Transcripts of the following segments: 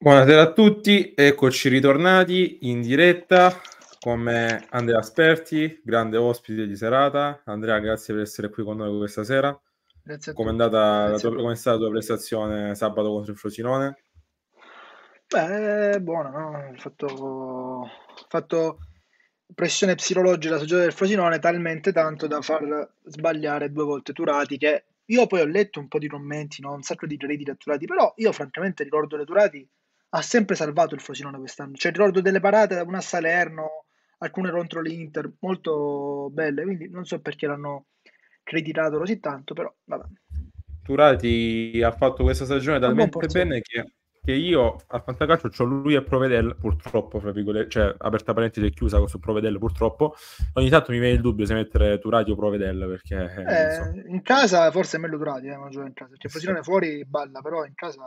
Buonasera a tutti, eccoci ritornati in diretta con me Andrea Sperti, grande ospite di serata. Andrea, grazie per essere qui con noi questa sera. Grazie a Com'è tutti. andata com'è stata la tua prestazione sabato contro il Frosinone? Beh, è buono, no? Ho fatto pressione psicologica sul gioco del Frosinone talmente tanto da far sbagliare 2 volte Turati, che io poi ho letto un po' di commenti, no? Un sacco di critiche a Turati, però io francamente ricordo che Turati ha sempre salvato il Frosinone quest'anno. Cioè ricordo delle parate, una a Salerno, alcune contro l'Inter, molto belle, quindi non so perché l'hanno criticato così tanto, però vabbè. Turati ha fatto questa stagione Una buona talmente porzione. bene che io al fantacalcio c'ho lui e Provedel, purtroppo, fra virgolette, cioè aperta parentesi e chiusa su Provedel, purtroppo. Ogni tanto mi viene il dubbio se mettere Turati o Provedel, perché insomma. In casa forse è meglio Turati, non gioca in casa, perché Sì. Frosinone fuori balla, però in casa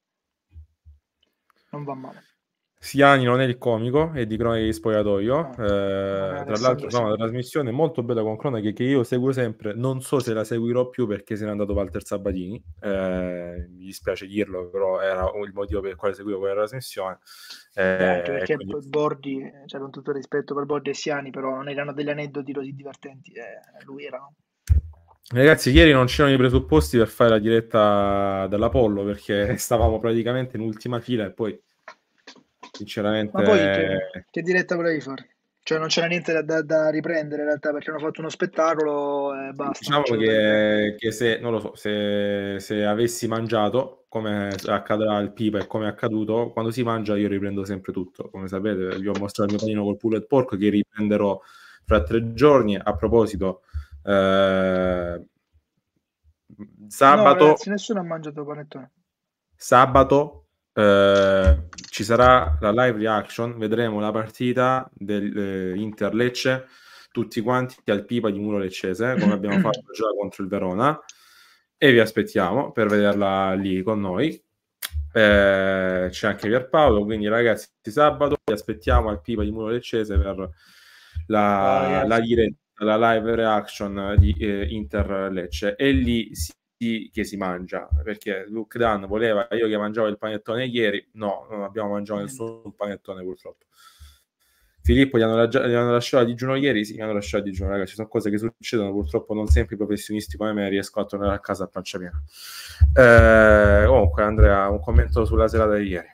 non va male. Siani non è il comico, è di Cronache di Spogliatoio. No, magari Tra l'altro essendo fa una sì. trasmissione molto bella con Cronache che io seguo sempre. Non so se la seguirò più perché se n'è andato Walter Sabatini. Mi dispiace dirlo, però era il motivo per il quale seguivo quella trasmissione. Beh, anche E perché quindi, Bordi, cioè con tutto il rispetto per Bordi e Siani, però non erano degli aneddoti così divertenti, lui era, no? ragazzi, ieri non c'erano i presupposti per fare la diretta dall'Apollo perché stavamo praticamente in ultima fila e poi, Ma poi sinceramente. che diretta volevi fare? Cioè non c'era niente da riprendere in realtà, perché hanno fatto uno spettacolo e basta, non Diciamo c'era da riprendere. che se, non lo so, se avessi mangiato, come accadrà al Pipa e come è accaduto, quando si mangia io riprendo sempre tutto. Come sapete, vi ho mostrato il mio panino col pulled pork che riprenderò fra 3 giorni. A proposito, eh, No, sabato ragazzi, nessuno ha mangiato panettone. Sabato ci sarà la live reaction, vedremo la partita del Inter Lecce, tutti quanti al Pipa di Muro Leccese, come abbiamo fatto già contro il Verona, e vi aspettiamo per vederla lì con noi. C'è anche Pierpaolo, quindi ragazzi, sabato vi aspettiamo al Pipa di Muro Leccese per Ciao la ragazzi. diretta, la live reaction di Inter Lecce, e lì che si mangia, perché Luke Dan voleva io che mangiavo il panettone ieri, no, non abbiamo mangiato Niente. nessun panettone purtroppo. Filippo gli hanno lasciato a digiuno ieri, sì, gli hanno lasciato a digiuno, ragazzi, sono cose che succedono, purtroppo non sempre i professionisti come me riescono a tornare a casa a pancia piena. Comunque Andrea, un commento sulla serata di ieri.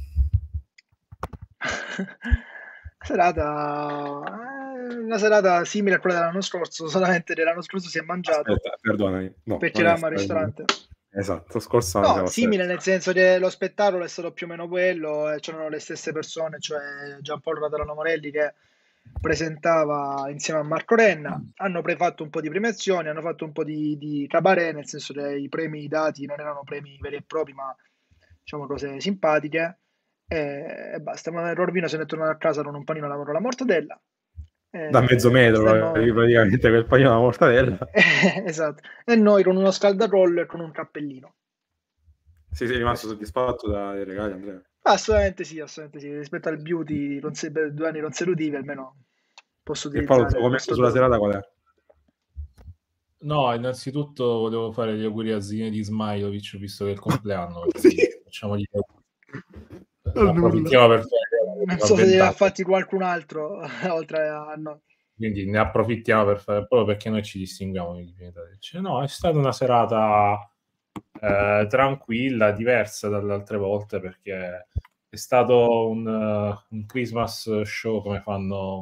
Serata, una serata simile a quella dell'anno scorso, solamente che l'anno scorso si è mangiato Aspetta, perdonami, no, perché non è eravamo al ristorante. esatto, scorso anno No, siamo stati. simile nel senso che lo spettacolo è stato più o meno quello, e c'erano le stesse persone, cioè Giampaolo Radalano Morelli che presentava insieme a Marco Renna, hanno fatto un po' di premiazioni, hanno fatto un po' di cabaret, nel senso che i premi dati non erano premi veri e propri, ma diciamo cose simpatiche, e basta. Ma Rorbino se ne è tornato a casa con un panino alla mortadella, Da mezzo e metro basta. E noi, praticamente quel paio di mortadella. esatto, e noi con uno scaldaroll e con un cappellino. Sei rimasto Questo. soddisfatto dai regali, Andrea? Assolutamente sì, assolutamente sì. Rispetto al beauty per 2 anni consecutivi, almeno posso E Paolo, il tuo utilizzare commento questo sulla dono. serata qual è? No, innanzitutto volevo fare gli auguri a Zinedine Smailovic, visto che è il compleanno, quindi facciamogli gli auguri. Non nulla. Approfittiamo per fare Non a so se li 20 ha anni, fatti qualcun altro oltre a noi. quindi ne approfittiamo per fare, proprio perché noi ci distinguiamo di cioè, no, è stata una serata tranquilla, diversa dalle altre volte, perché è stato un Christmas show come fanno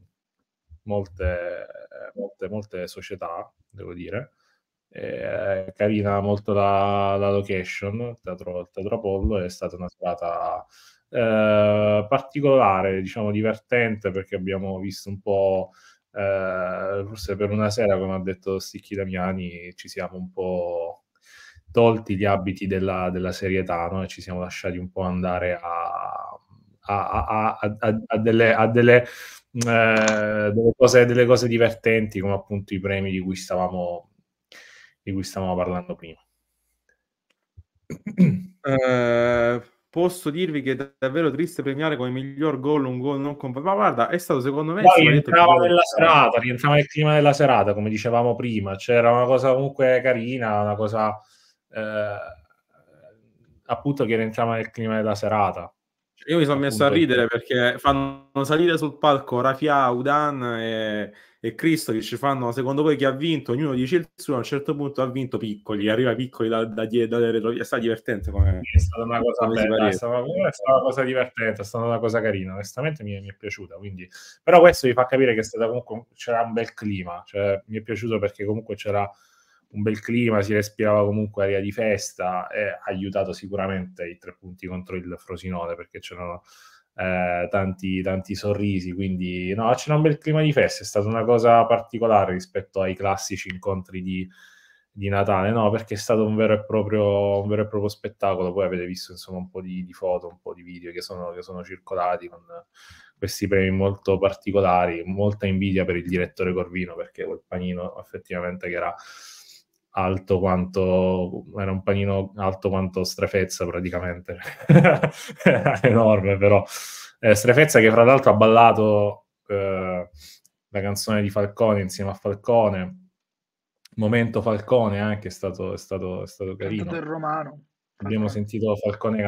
molte società, devo dire. Carina molto la location, il Teatro Apollo, è stata una serata particolare, diciamo divertente, perché abbiamo visto un po', forse per una sera, come ha detto Sticchi Damiani, ci siamo un po' tolti gli abiti della serietà, no? E ci siamo lasciati un po' andare a delle cose divertenti, come appunto i premi di cui stavamo parlando prima. Posso dirvi che è davvero triste premiare come miglior gol un gol non ma guarda, è stato secondo me il No, sbaglietto più bello della serata. rientrava nel clima della serata, come dicevamo prima. C'era una cosa comunque carina, una cosa appunto che rientriamo nel clima della serata. Io mi sono messo a ridere perché fanno salire sul palco Rafia, Udan e Kristovic, fanno secondo voi chi ha vinto, ognuno dice il suo, a un certo punto ha vinto Piccoli, arriva Piccoli dalle retrovie, è stato divertente come è stata una cosa bella, è stata una cosa divertente, è stata una cosa carina, onestamente mi è piaciuta, quindi però questo vi fa capire che è stata comunque, c'era un bel clima, cioè mi è piaciuto perché comunque c'era un bel clima, si respirava comunque aria di festa e ha aiutato sicuramente i 3 punti contro il Frosinone perché c'erano tanti sorrisi, quindi no, c'era un bel clima di festa, è stata una cosa particolare rispetto ai classici incontri di Natale, no, perché è stato un vero e proprio spettacolo. Poi avete visto insomma un po' di foto, un po' di video che sono circolati con questi premi molto particolari, molta invidia per il direttore Corvino perché quel panino effettivamente che era alto quanto era un panino alto quanto Strefezza praticamente era enorme, però Strefezza che fra l'altro ha ballato la canzone di Falcone insieme a Falcone, momento Falcone anche è stato carino, Cantato in romano. abbiamo sentito Falcone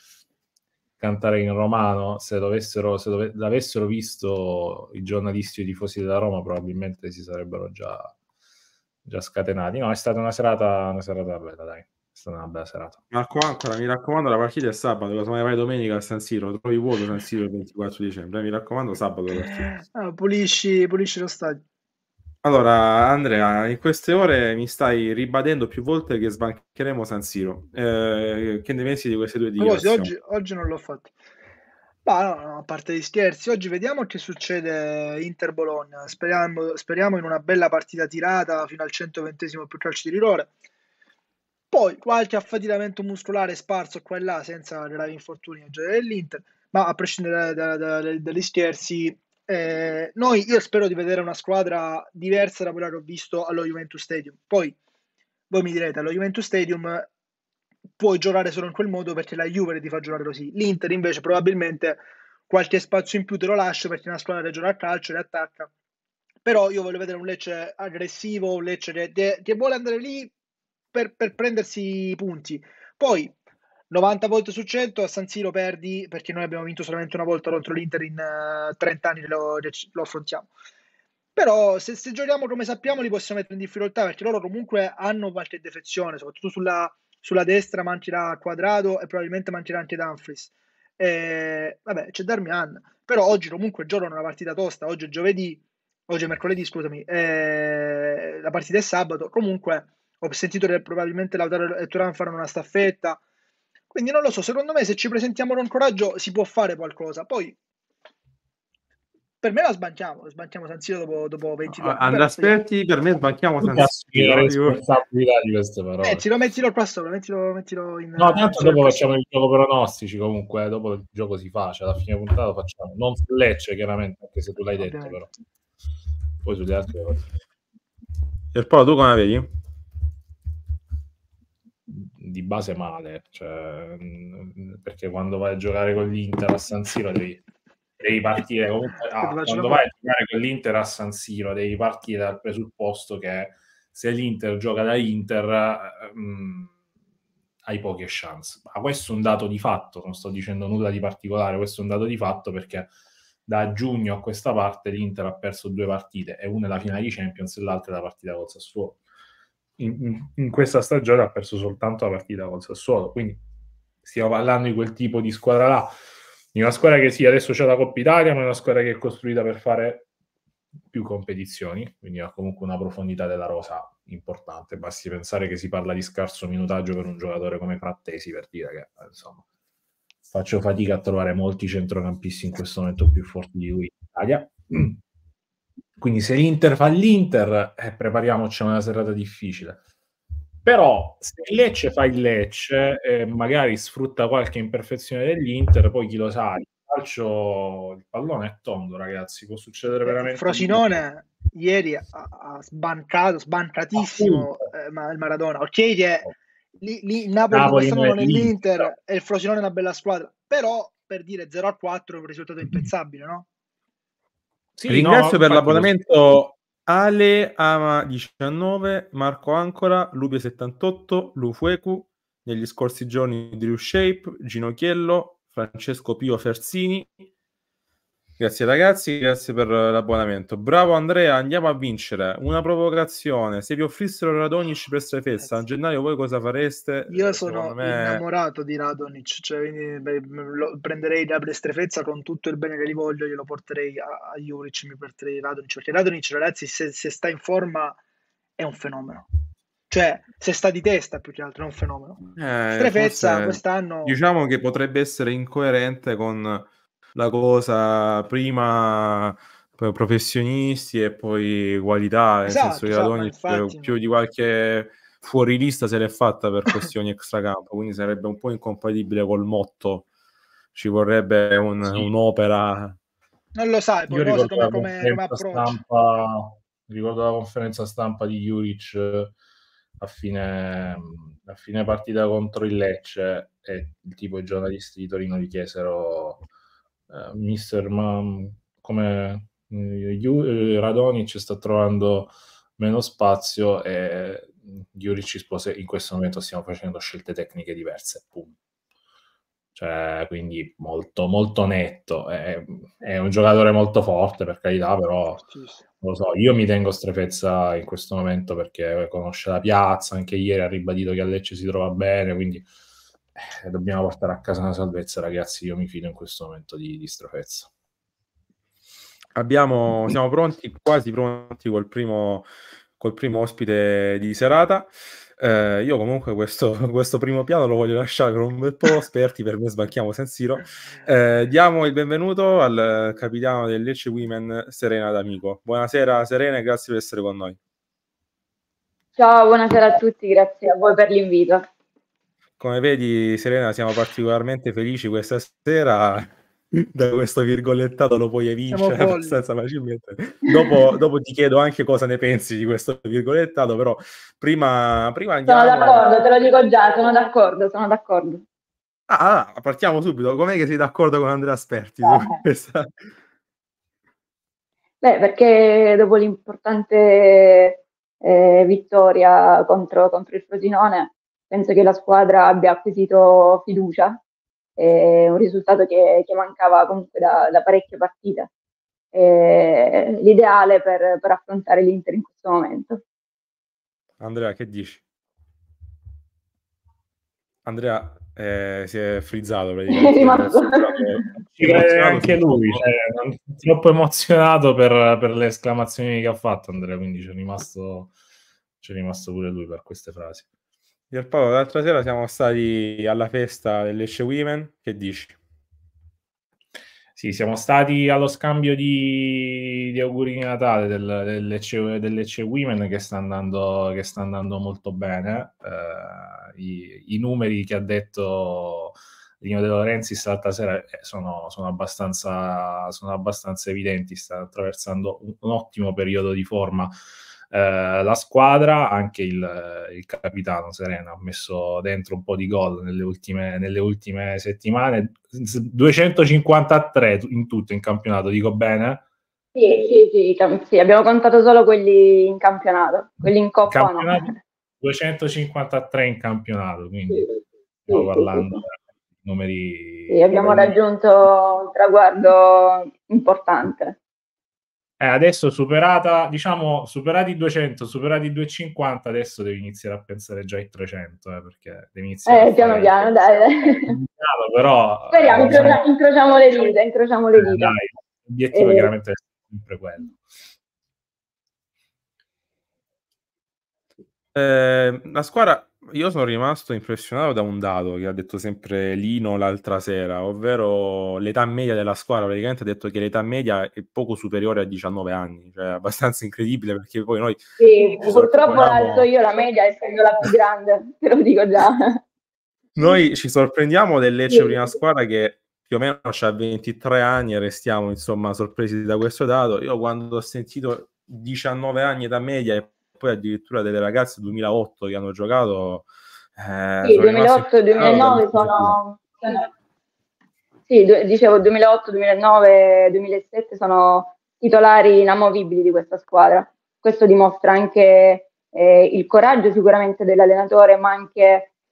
cantare in romano. Se l'avessero visto i giornalisti e i tifosi della Roma probabilmente si sarebbero già scatenati. No, è stata una serata bella, dai. È stata una bella serata. Marco Ancora, mi raccomando, la partita è sabato, casomai vai domenica a San Siro, trovi vuoto San Siro il 24 dicembre, mi raccomando, sabato la partita. Pulisci lo stadio. Allora, Andrea, in queste ore mi stai ribadendo più volte che sbancheremo San Siro. Che ne pensi di queste due dichiarazioni? Oggi non l'ho fatto. Ma no, a parte gli scherzi, oggi vediamo che succede Inter-Bologna. Speriamo in una bella partita tirata fino al 120esimo più calcio di rigore. Poi qualche affaticamento muscolare sparso qua e là senza gravi infortuni a gioia dell'Inter, ma a prescindere dagli scherzi, io spero di vedere una squadra diversa da quella che ho visto allo Juventus Stadium. Poi voi mi direte, allo Juventus Stadium puoi giocare solo in quel modo perché la Juve ti fa giocare così. L'Inter invece probabilmente qualche spazio in più te lo lascia perché è una squadra che gioca a calcio e attacca. Però io voglio vedere un Lecce aggressivo, un Lecce che vuole andare lì per prendersi i punti. Poi 90 volte su 100 a San Siro perdi perché noi abbiamo vinto solamente una volta contro l'Inter in 30 anni lo affrontiamo. Però se giochiamo come sappiamo li possiamo mettere in difficoltà perché loro comunque hanno qualche defezione, soprattutto sulla destra mancherà Quadrado e probabilmente mancherà anche Dumfries. Vabbè, c'è Darmian, però oggi comunque giocano una partita tosta, oggi è mercoledì, scusami, la partita è sabato, comunque ho sentito che probabilmente Lautaro e Thuram faranno una staffetta, quindi non lo so, secondo me se ci presentiamo con coraggio si può fare qualcosa, poi per me la sbanchiamo San Siro dopo 22 anni. Andrea Aspetti, per me sbanchiamo San Siro. La responsabilità di queste parole. Mettilo qua sopra, mettilo in... No, tanto dopo facciamo il gioco pronostici comunque, dopo il gioco si fa, cioè alla fine puntata lo facciamo, non su Lecce chiaramente, anche se tu l'hai detto però. Poi sulle altre cose. E poi tu come la vedi? Di base male, cioè, perché quando vai a giocare con l'Inter a San Siro devi partire comunque quando vai a giocare con l'Inter a San Siro devi partire dal presupposto che se l'Inter gioca da Inter hai poche chance. Ma questo è un dato di fatto, non sto dicendo nulla di particolare, questo è un dato di fatto perché da giugno a questa parte l'Inter ha perso 2 partite e una è la finale di Champions e l'altra è la partita col Sassuolo. In questa stagione ha perso soltanto la partita col Sassuolo, quindi stiamo parlando di quel tipo di squadra là, di una squadra che sì, adesso c'è la Coppa Italia, ma è una squadra che è costruita per fare più competizioni, quindi ha comunque una profondità della rosa importante. Basti pensare che si parla di scarso minutaggio per un giocatore come Frattesi, per dire che insomma faccio fatica a trovare molti centrocampisti in questo momento più forti di lui in Italia. Quindi se l'Inter fa l'Inter, prepariamoci a una serata difficile. Però se il Lecce fa il Lecce, magari sfrutta qualche imperfezione dell'Inter, poi chi lo sa, il calcio, il pallone è tondo, ragazzi, può succedere veramente. Frosinone ieri ha sbancatissimo il Maradona. Ok che lì il Napoli quest'anno non è l'Inter e il Frosinone è una bella squadra, però per dire 0-4 è un risultato impensabile, no? Sì, ringrazio per l'abbonamento Ale Ama 19, Marco Ancora, Lubio 78, Lufuecu, negli scorsi giorni Drew Shape, Ginocchiello, Francesco Pio Fersini. Grazie ragazzi, grazie per l'abbonamento. Bravo Andrea, andiamo a vincere. Una provocazione: se vi offrissero Radonjic per Strefezza a gennaio, voi cosa fareste? Io sono Secondo me... innamorato di Radonjic, cioè, prenderei da Strefezza con tutto il bene che gli voglio, glielo porterei a Juric, mi porterei Radonjic, perché Radonjic, ragazzi, se sta in forma è un fenomeno. Cioè, se sta di testa più che altro è un fenomeno. Strefezza quest'anno... Diciamo che potrebbe essere incoerente con la cosa prima professionisti e poi qualità, nel senso che Radonjic più di qualche fuorilista se l'è fatta per questioni extracampo, quindi sarebbe un po' incompatibile col motto, ci vorrebbe un'opera. Non lo sai, poi io come approccio. Ricordo la conferenza stampa di Juric a fine partita contro il Lecce, e tipo i giornalisti di Torino gli chiesero mister, ma come Radonjic sta trovando meno spazio, e Juric rispose: in questo momento stiamo facendo scelte tecniche diverse, punto. Cioè, quindi molto molto netto. È un giocatore molto forte, per carità, però non lo so, io mi tengo Strefezza in questo momento perché conosce la piazza, anche ieri ha ribadito che a Lecce si trova bene, quindi dobbiamo portare a casa una salvezza, ragazzi. Io mi fido in questo momento di Strefezza. Siamo pronti, quasi pronti col primo ospite di serata. Io comunque questo primo piano lo voglio lasciare per un bel po', esperti, per me sbanchiamo San Siro. Diamo il benvenuto al capitano del Lecce Women, Serena D'Amico. Buonasera Serena e grazie per essere con noi. Ciao, buonasera a tutti, grazie a voi per l'invito. Come vedi Serena, siamo particolarmente felici questa sera. Da questo virgolettato lo puoi evincere abbastanza facilmente. Dopo ti chiedo anche cosa ne pensi di questo virgolettato, però prima andiamo... Sono d'accordo, te lo dico già, sono d'accordo. Partiamo subito. Com'è che sei d'accordo con Andrea Sperti su questa? Beh, perché dopo l'importante vittoria contro il Frosinone, penso che la squadra abbia acquisito fiducia. Un risultato che mancava comunque da parecchie partite, l'ideale per affrontare l'Inter in questo momento. Andrea, che dici? Andrea si è frizzato praticamente. È rimasto. Ci crede anche lui, troppo emozionato per le esclamazioni che ha fatto Andrea, quindi c'è rimasto pure lui per queste frasi. Pierpaolo, l'altra sera siamo stati alla festa del Lecce Women, che dici? Sì, siamo stati allo scambio di auguri di Natale del Lecce Women, che sta andando molto bene. I numeri che ha detto Lino De Laurentiis l'altra sera sono abbastanza evidenti. Sta attraversando un ottimo periodo di forma la squadra, anche il capitano Serena ha messo dentro un po' di gol nelle ultime settimane, 253 in tutto in campionato, dico bene? Sì, abbiamo contato solo quelli in campionato, quelli in Coppa no. 253 in campionato, quindi stiamo parlando di numeri... Sì, abbiamo raggiunto un traguardo importante. Adesso superati i 200, superati i 250, adesso devi iniziare a pensare già ai 300, perché devi iniziare piano piano, dai. Però speriamo, incrociamo le dita. Dai, l'obiettivo chiaramente è sempre quello. La squadra, io sono rimasto impressionato da un dato che ha detto sempre Lino l'altra sera, ovvero l'età media della squadra. Praticamente ha detto che l'età media è poco superiore a 19 anni, cioè abbastanza incredibile, perché poi noi... Sì, purtroppo l'alzo io la media, essendo la più grande, te lo dico già. Noi ci sorprendiamo del Lecce, prima squadra che più o meno ha 23 anni, e restiamo insomma sorpresi da questo dato. Io quando ho sentito 19 anni età media e poi addirittura delle ragazze 2008 che hanno giocato, sì, 2008-2009 sono sì, dicevo 2008, 2009, 2007 sono titolari inamovibili di questa squadra. Questo dimostra anche il coraggio sicuramente dell'allenatore, ma anche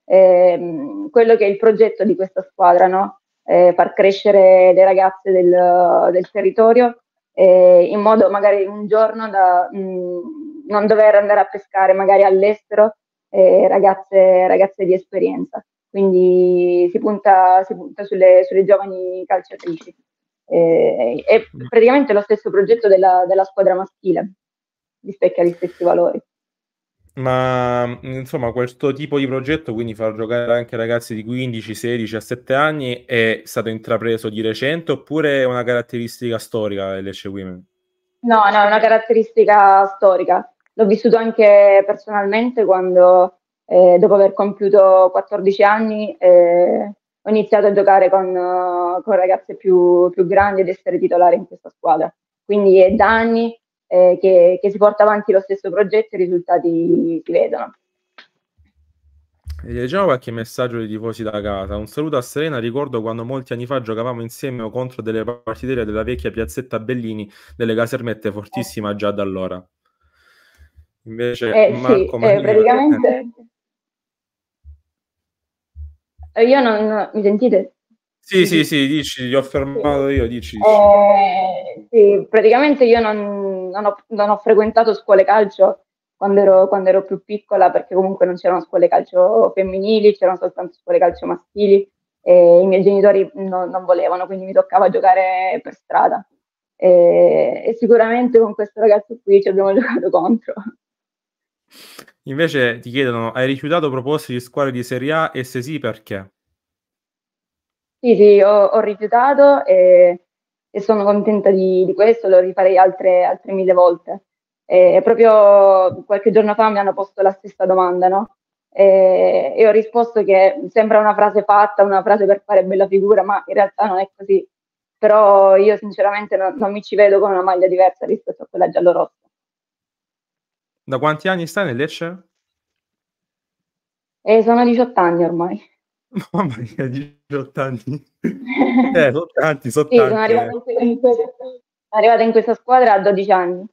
quello che è il progetto di questa squadra, no? Far crescere le ragazze del territorio in modo magari un giorno da non dover andare a pescare magari all'estero ragazze di esperienza. Quindi si punta sulle giovani calciatrici. È praticamente lo stesso progetto della squadra maschile, rispecchia gli stessi valori. Ma insomma, questo tipo di progetto, quindi far giocare anche ragazzi di 15, 16, 17 anni, è stato intrapreso di recente oppure è una caratteristica storica del Lecce Women? No, è una caratteristica storica. L'ho vissuto anche personalmente quando, dopo aver compiuto 14 anni, ho iniziato a giocare con ragazze più grandi ed essere titolare in questa squadra. Quindi è da anni che si porta avanti lo stesso progetto e i risultati si vedono. Leggiamo qualche messaggio dei tifosi da casa. Un saluto a Serena. Ricordo quando molti anni fa giocavamo insieme o contro delle partite della vecchia piazzetta Bellini delle Casermette, fortissima già da allora. Invece Marco Manini, praticamente io non mi sentite? Sì, dici, ti ho fermato io, dici. Sì, praticamente io non ho frequentato scuole calcio quando ero più piccola, perché comunque non c'erano scuole calcio femminili, c'erano soltanto scuole calcio maschili e i miei genitori non volevano, quindi mi toccava giocare per strada. E sicuramente con questo ragazzo qui ci abbiamo giocato contro. Invece ti chiedono, hai rifiutato proposte di squadre di Serie A e se sì, perché? Sì, ho rifiutato e sono contenta di questo, lo rifarei altre 1000 volte. Proprio qualche giorno fa mi hanno posto la stessa domanda, no? E ho risposto che sembra una frase fatta, una frase per fare bella figura, ma in realtà non è così. Però io sinceramente non mi ci vedo con una maglia diversa rispetto a quella giallorossa. Da quanti anni stai nel Lecce? Sono 18 anni ormai. Mamma mia, 18 anni. Sono tanti. Sì, sono arrivata in questa squadra a 12 anni.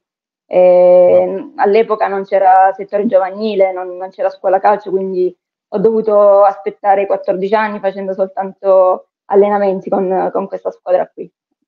All'epoca non c'era settore giovanile, non c'era scuola calcio, quindi ho dovuto aspettare 14 anni facendo soltanto allenamenti con questa squadra qui.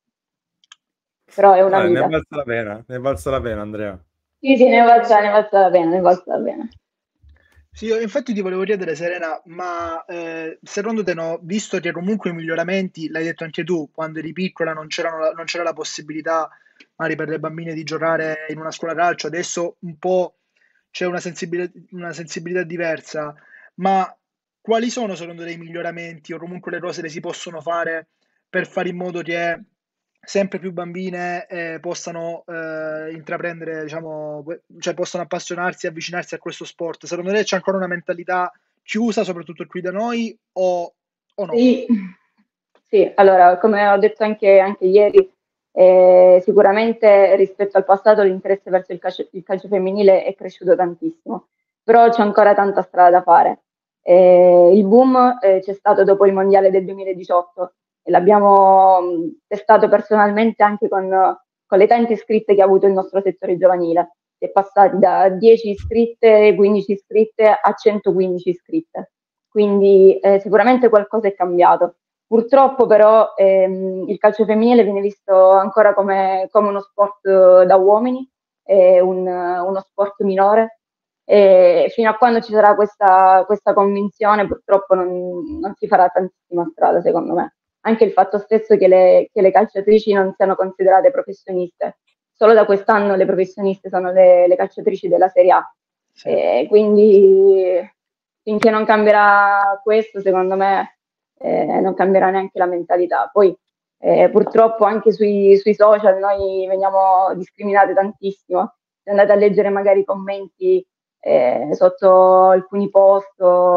Però è una vita. Ne è valsa la pena, Andrea. Sì, ne è valsa la pena. Sì, io infatti ti volevo chiedere, Serena, ma secondo te, no, visto che comunque i miglioramenti, l'hai detto anche tu, quando eri piccola non c'era la possibilità magari per le bambine di giocare in una scuola calcio, adesso un po' c'è una sensibilità diversa, ma quali sono secondo te i miglioramenti o comunque le cose che si possono fare per fare in modo che sempre più bambine possano intraprendere, diciamo, cioè possano appassionarsi e avvicinarsi a questo sport? Secondo te c'è ancora una mentalità chiusa, soprattutto qui da noi, o no? Sì, allora, come ho detto anche ieri, sicuramente rispetto al passato l'interesse verso il calcio femminile è cresciuto tantissimo, però c'è ancora tanta strada da fare. Il boom c'è stato dopo il mondiale del 2018 e l'abbiamo testato personalmente anche con le tante iscritte che ha avuto il nostro settore giovanile. Si è passati da 10 iscritte, 15 iscritte a 115 iscritte, quindi sicuramente qualcosa è cambiato. Purtroppo però il calcio femminile viene visto ancora come uno sport da uomini, uno sport minore, e fino a quando ci sarà questa convinzione purtroppo non si farà tantissima strada, secondo me. Anche il fatto stesso che le calciatrici non siano considerate professioniste. Solo da quest'anno le professioniste sono le calciatrici della Serie A. Sì. Quindi finché non cambierà questo, secondo me non cambierà neanche la mentalità. Poi purtroppo anche sui social noi veniamo discriminate tantissimo. Se andate a leggere magari i commenti sotto alcuni post,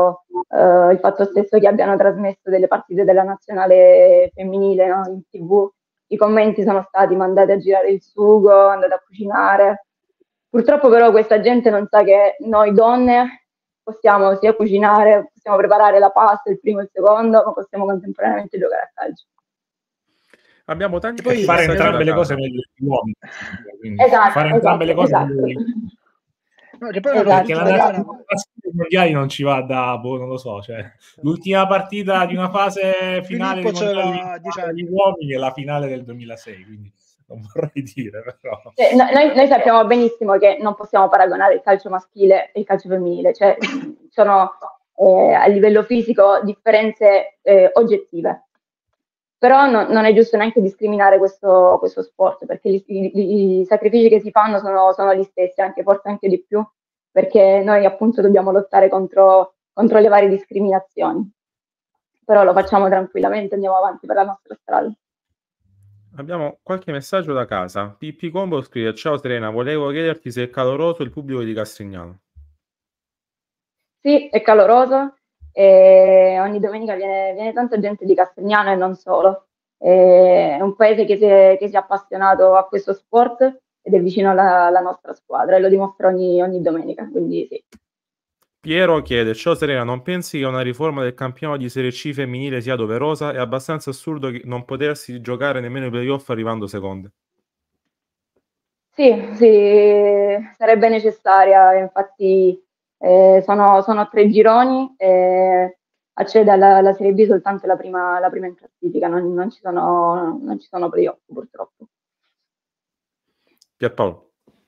il fatto stesso che abbiano trasmesso delle partite della nazionale femminile, no, in TV, i commenti sono stati: mandate a girare il sugo, andate a cucinare. Purtroppo però questa gente non sa che noi donne possiamo sia cucinare, possiamo preparare la pasta, il primo e il secondo, ma possiamo contemporaneamente giocare a calcio. Abbiamo tanti poi fare entrambe le cose meglio di uomini. Esatto, fare entrambe le cose meglio di uomini. No, che poi perché la mondiali non ci va da, non lo so, cioè, l'ultima partita di una fase finale Filippo dei c'aveva mondiali 10 anni. degli uomini è la finale del 2006, quindi non vorrei dire, però. Noi sappiamo benissimo che non possiamo paragonare il calcio maschile e il calcio femminile, cioè sono a livello fisico differenze oggettive. Però non è giusto neanche discriminare questo sport, perché i sacrifici che si fanno sono gli stessi, forse anche di più, perché noi appunto dobbiamo lottare contro le varie discriminazioni. Però lo facciamo tranquillamente, andiamo avanti per la nostra strada. Abbiamo qualche messaggio da casa. Pippi Combo scrive: ciao Serena, volevo chiederti se è caloroso il pubblico di Castignano. Sì, è caloroso e ogni domenica viene tanta gente di Castignano e non solo. È un paese che si è appassionato a questo sport ed è vicino alla nostra squadra e lo dimostra ogni domenica, quindi sì. Piero chiede: ciao Serena, non pensi che una riforma del campionato di Serie C femminile sia doverosa? È abbastanza assurdo non potersi giocare nemmeno i playoff arrivando seconde. Sì, sarebbe necessaria, infatti sono 3 gironi, accede alla Serie B soltanto la prima in classifica, non ci sono playoff purtroppo. Pierpaolo.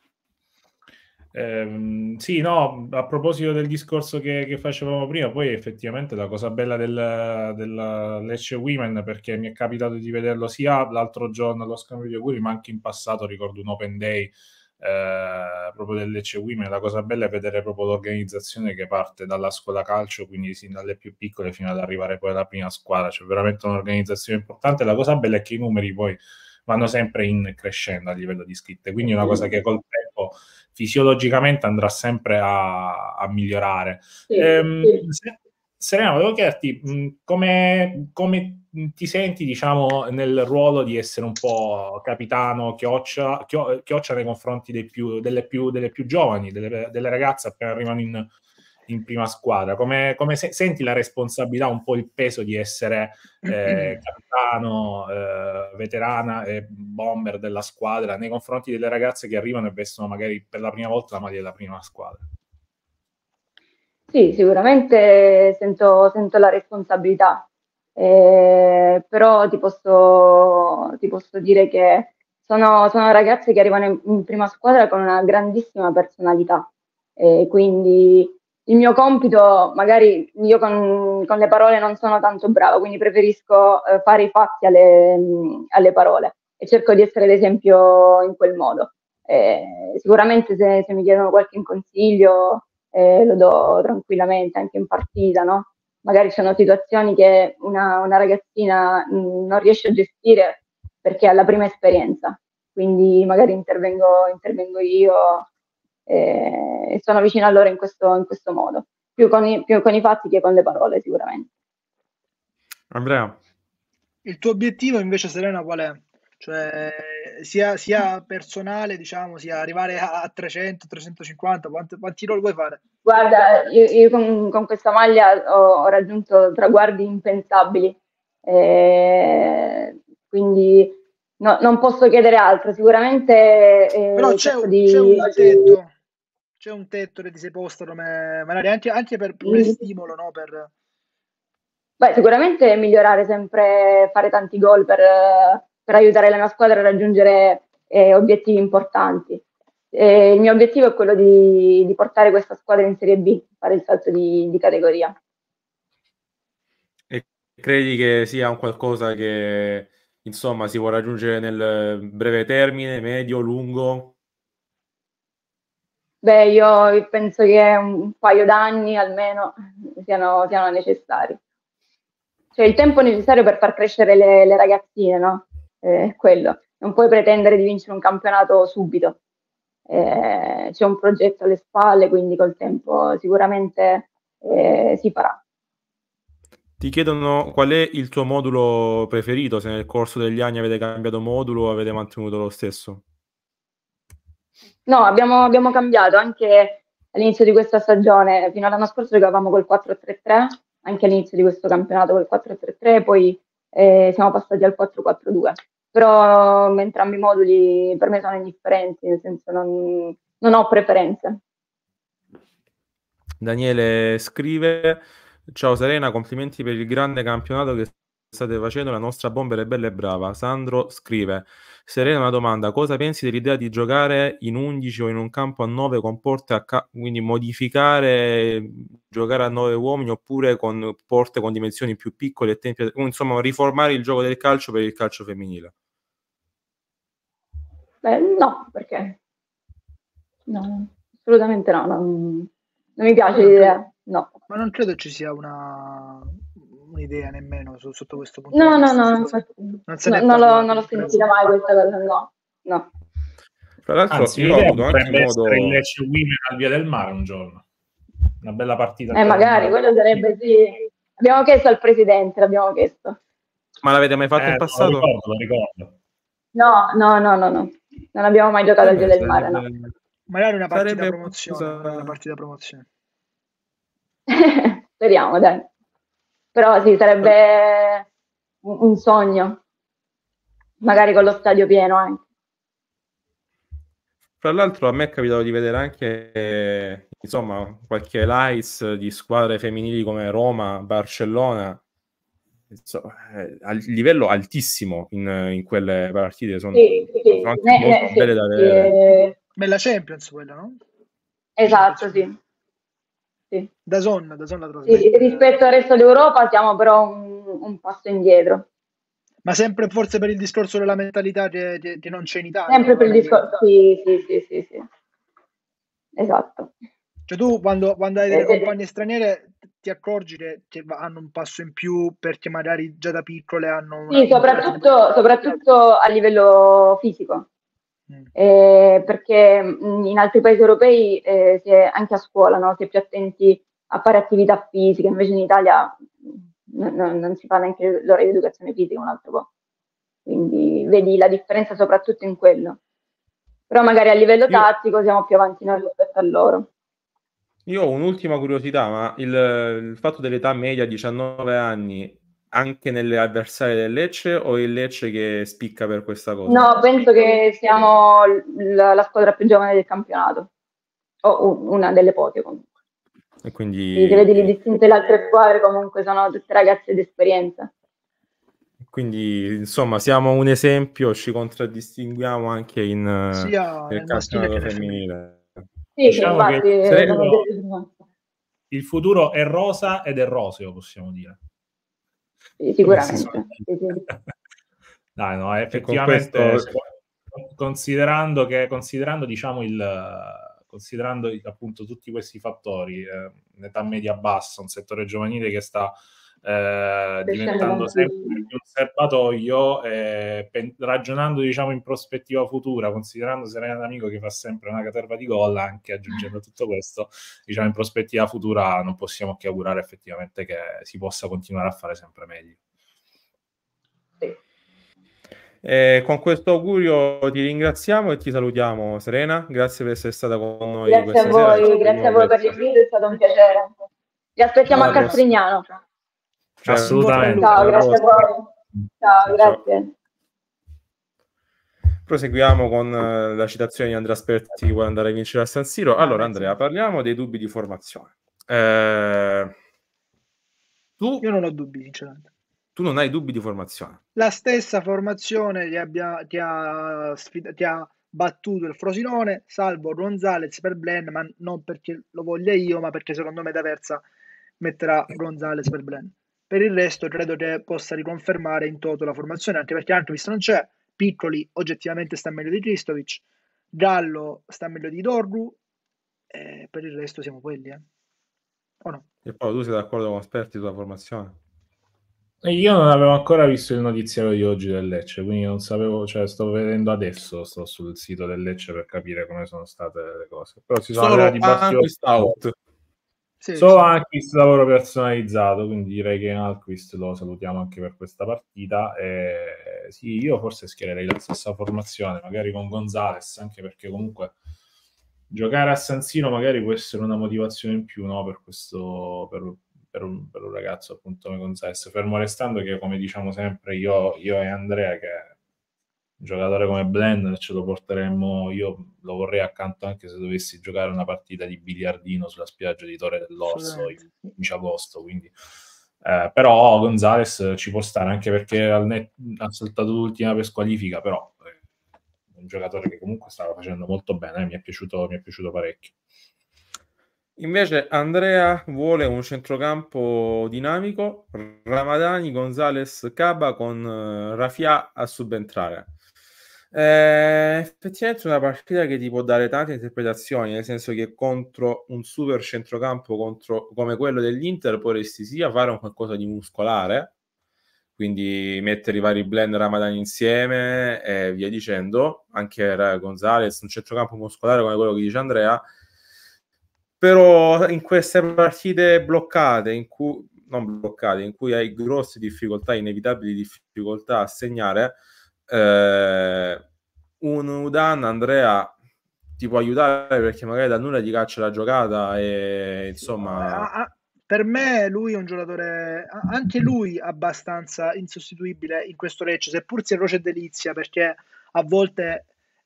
Sì, no, a proposito del discorso che facevamo prima, poi effettivamente la cosa bella del Lecce Women, perché mi è capitato di vederlo sia l'altro giorno allo scambio di auguri, ma anche in passato ricordo un Open Day proprio del Lecce Women. La cosa bella è vedere proprio l'organizzazione che parte dalla scuola calcio, quindi sin dalle più piccole fino ad arrivare poi alla prima squadra. C'è veramente un'organizzazione importante. La cosa bella è che i numeri poi vanno sempre in crescendo a livello di iscritte, quindi è una cosa che col tempo fisiologicamente andrà sempre a migliorare. Sì. Serena, volevo chiederti come ti senti, diciamo, nel ruolo di essere un po' capitano, chioccia nei confronti delle più giovani, delle ragazze appena arrivano in prima squadra. Come senti la responsabilità, un po' il peso di essere capitano, veterana e bomber della squadra nei confronti delle ragazze che arrivano e vestono magari per la prima volta la maglia della prima squadra? Sì, sicuramente sento la responsabilità, però ti posso dire che sono ragazze che arrivano in prima squadra con una grandissima personalità, quindi il mio compito, magari io con le parole non sono tanto brava, quindi preferisco fare i fatti alle parole e cerco di essere l'esempio in quel modo. Sicuramente se mi chiedono qualche consiglio lo do tranquillamente anche in partita, no? Magari ci sono situazioni che una ragazzina non riesce a gestire perché ha la prima esperienza, quindi magari intervengo io e sono vicina a loro in questo modo, più con i fatti che con le parole sicuramente. Andrea. Il tuo obiettivo invece, Serena, qual è? Cioè, sia personale, diciamo, sia arrivare a 300, 350, quanti gol vuoi fare? Guarda, io con questa maglia ho raggiunto traguardi impensabili, quindi non posso chiedere altro. Sicuramente Però c'è un tetto che ti sei posto, magari anche per stimolo, no? Beh, sicuramente migliorare sempre, fare tanti gol per aiutare la mia squadra a raggiungere obiettivi importanti. Il mio obiettivo è quello di portare questa squadra in Serie B, fare il salto di categoria. E credi che sia un qualcosa che insomma si può raggiungere nel breve termine, medio, lungo? Beh, io penso che un paio d'anni almeno siano necessari. Cioè il tempo necessario per far crescere le ragazzine, no? Quello. Non puoi pretendere di vincere un campionato subito. C'è un progetto alle spalle, quindi col tempo sicuramente si farà. Ti chiedono qual è il tuo modulo preferito, se nel corso degli anni avete cambiato modulo o avete mantenuto lo stesso? No, abbiamo cambiato anche all'inizio di questa stagione. Fino all'anno scorso giocavamo col 4-3-3, anche all'inizio di questo campionato col 4-3-3, poi siamo passati al 4-4-2. Però entrambi i moduli per me sono indifferenti, nel senso non ho preferenze. Daniele scrive: ciao Serena, complimenti per il grande campionato che state facendo, la nostra bomber è bella e brava. Sandro scrive: Serena, una domanda, cosa pensi dell'idea di giocare in 11 o in un campo a 9 con porte quindi modificare, giocare a 9 uomini, oppure con porte con dimensioni più piccole e tempi, insomma riformare il gioco del calcio per il calcio femminile? Beh, no, perché? No, assolutamente no, non mi piace l'idea, no. Ma non credo ci sia un'idea nemmeno sotto questo punto No, di no, vista. no, Non se ne è non parlato. l'ho sentita mai questa cosa, no, no. Tra l'altro Anzi, io ho l'idea avuto anche potrebbe modo... essere il Lecce Women al Via del Mare un giorno. Una bella partita. Magari, quello sarebbe, sì. Abbiamo chiesto al presidente, l'abbiamo chiesto. Ma l'avete mai fatto in passato? Lo ricordo. No. Non abbiamo mai giocato al Via del Mare, no. Magari una partita Sarebbe promozione. Magari una partita promozione. Speriamo, dai. Però sì, sarebbe un sogno. Magari con lo stadio pieno anche. Fra l'altro a me è capitato di vedere anche insomma qualche highlights di squadre femminili come Roma, Barcellona, insomma, a livello altissimo in quelle partite, sono anche molto belle da vedere. Bella Champions quella, no? Esatto, sì. DAZN la trasmette. Sì, rispetto al resto d'Europa siamo però un passo indietro. Ma sempre forse per il discorso della mentalità che non c'è in Italia. Sempre per il discorso, sì. Esatto. Cioè tu quando hai delle compagne straniere ti accorgi che hanno un passo in più perché magari già da piccole hanno Sì, soprattutto a livello fisico. Perché in altri paesi europei anche a scuola, no? Si è più attenti a fare attività fisiche, invece in Italia non si fa neanche l'ora di educazione fisica un altro po'. Quindi vedi la differenza soprattutto in quello. Però magari a livello tattico siamo più avanti noi rispetto a loro. Io ho un'ultima curiosità, ma il fatto dell'età media 19 anni anche nelle avversarie del Lecce, o il Lecce che spicca per questa cosa? No, penso che siamo la squadra più giovane del campionato, o una delle poche comunque. E quindi sì, se vedi le distinte le altre squadre comunque sono tutte ragazze di esperienza. Quindi insomma siamo un esempio, ci contraddistinguiamo anche nel campionato femminile. Sì, diciamo infatti il futuro è rosa ed è roseo, possiamo dire. Sì, sicuramente. Dai, no, effettivamente considerando diciamo considerando appunto tutti questi fattori, un'età media bassa, un settore giovanile che sta diventando sempre più un serbatoio, ragionando diciamo in prospettiva futura, considerando Serena D'Amico che fa sempre una caterva di gol, anche aggiungendo tutto questo, diciamo in prospettiva futura non possiamo che augurare effettivamente che si possa continuare a fare sempre meglio. Con questo augurio ti ringraziamo e ti salutiamo, Serena. Grazie per essere stata con noi grazie questa a voi, sera. Grazie a voi per l'invito, è stato un piacere. Vi aspettiamo a Castrignano. Assolutamente. Ciao, grazie a voi. Ciao, grazie. Proseguiamo con la citazione di Andrea Sperti che vuole andare a vincere a San Siro. Allora, Andrea, parliamo dei dubbi di formazione. Io non ho dubbi, sinceramente. Tu non hai dubbi di formazione? La stessa formazione ti ha battuto il Frosinone, salvo Gonzalez per Blen, ma non perché lo voglia io, ma perché secondo me D'Aversa metterà Gonzalez per Blen. Per il resto credo che possa riconfermare in toto la formazione, anche perché Ankrist non c'è, Piccoli oggettivamente sta meglio di Kristovic, Gallo sta meglio di Dorgu, per il resto siamo quelli, o no? E poi tu sei d'accordo con Sperti sulla formazione? Io non avevo ancora visto il notiziario di oggi del Lecce, quindi non sapevo, cioè sto vedendo adesso, sto sul sito del Lecce per capire come sono state le cose. Però si sono solo Anquist out. Solo Anquist lavoro personalizzato, quindi direi che Anquist lo salutiamo anche per questa partita. Sì, io forse schiererei la stessa formazione, magari con Gonzalez, anche perché comunque giocare a San Siro magari può essere una motivazione in più, no, per questo, per un ragazzo appunto come Gonzalez, fermo restando che, come diciamo sempre io e Andrea, che giocatore come Blender ce lo porteremmo, io lo vorrei accanto anche se dovessi giocare una partita di biliardino sulla spiaggia di Torre dell'Orso il 15 agosto, quindi però Gonzalez ci può stare anche perché ha saltato l'ultima per squalifica, però è un giocatore che comunque stava facendo molto bene, mi è piaciuto parecchio. Invece Andrea vuole un centrocampo dinamico, Ramadani, Gonzalez, Caba con Rafia a subentrare. Effettivamente è una partita che ti può dare tante interpretazioni, nel senso che contro un super centrocampo come quello dell'Inter potresti sia fare un qualcosa di muscolare, quindi mettere i vari blend Ramadani insieme e via dicendo, anche Gonzalez, un centrocampo muscolare come quello che dice Andrea, però in queste partite bloccate, in cui hai grosse difficoltà, inevitabili difficoltà a segnare, un Udan, Andrea, ti può aiutare perché magari da nulla ti caccia la giocata e insomma... Per me lui è un giocatore, anche lui abbastanza insostituibile in questo Lecce, seppur sia croce e delizia, perché a volte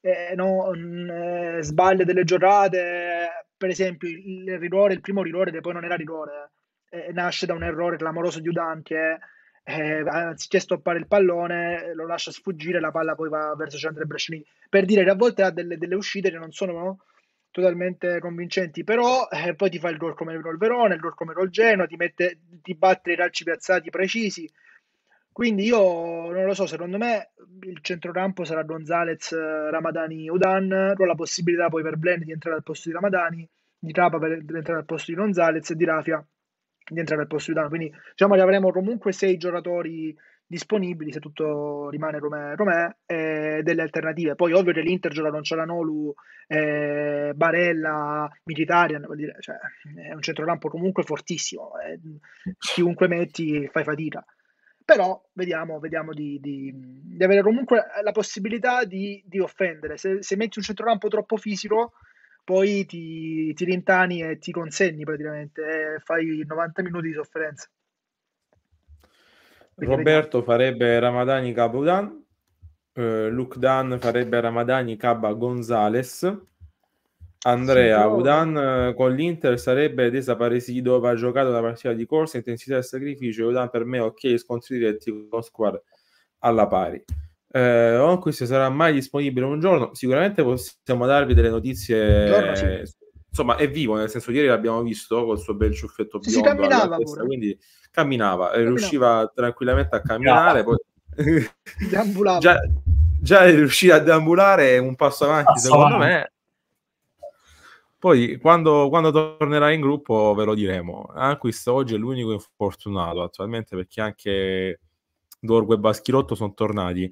sbaglia delle giocate, per esempio il primo rigore che poi non era rigore, nasce da un errore clamoroso di Udan che anziché stoppare il pallone lo lascia sfuggire, la palla poi va verso Andrea Bresciani, per dire che a volte ha delle uscite che non sono totalmente convincenti, però poi ti fa il gol come il Verona, il gol come il Genoa, ti batte i calci piazzati precisi. Quindi io non lo so, secondo me il centrocampo sarà Gonzalez, Ramadani, Udan, con la possibilità poi per Blend di entrare al posto di Ramadani, di Capa per entrare al posto di Gonzalez e di Rafia di entrare al posto di Udan. Quindi diciamo che avremo comunque 6 giocatori disponibili se tutto rimane com'è, delle alternative. Poi ovvio che l'Inter gioca con Cialanoglu, Barella, Mkhitaryan, vuol dire, cioè, è un centrocampo comunque fortissimo, chiunque metti fai fatica. Però vediamo di avere comunque la possibilità di offendere. Se metti un centrocampo troppo fisico, poi ti rintani e ti consegni praticamente, fai 90 minuti di sofferenza. Quindi Roberto farebbe Ramadani Caba Udan, Luke Dan farebbe Ramadani Caba Gonzalez, Andrea Udan con l'Inter sarebbe desaparecido, va giocato una partita di corsa, intensità e sacrificio. Udan per me ok, scontri diretti con squadre alla pari. Onquist sarà mai disponibile un giorno? Sicuramente possiamo darvi delle notizie. Insomma, è vivo, nel senso ieri l'abbiamo visto col suo bel ciuffetto biondo, si camminava pure. Quindi camminava, riusciva tranquillamente a camminare, poi già riuscire a deambulare è un passo avanti, secondo me. Poi quando tornerà in gruppo ve lo diremo. Anquist oggi è l'unico infortunato attualmente, perché anche Dorgu e Baschirotto sono tornati.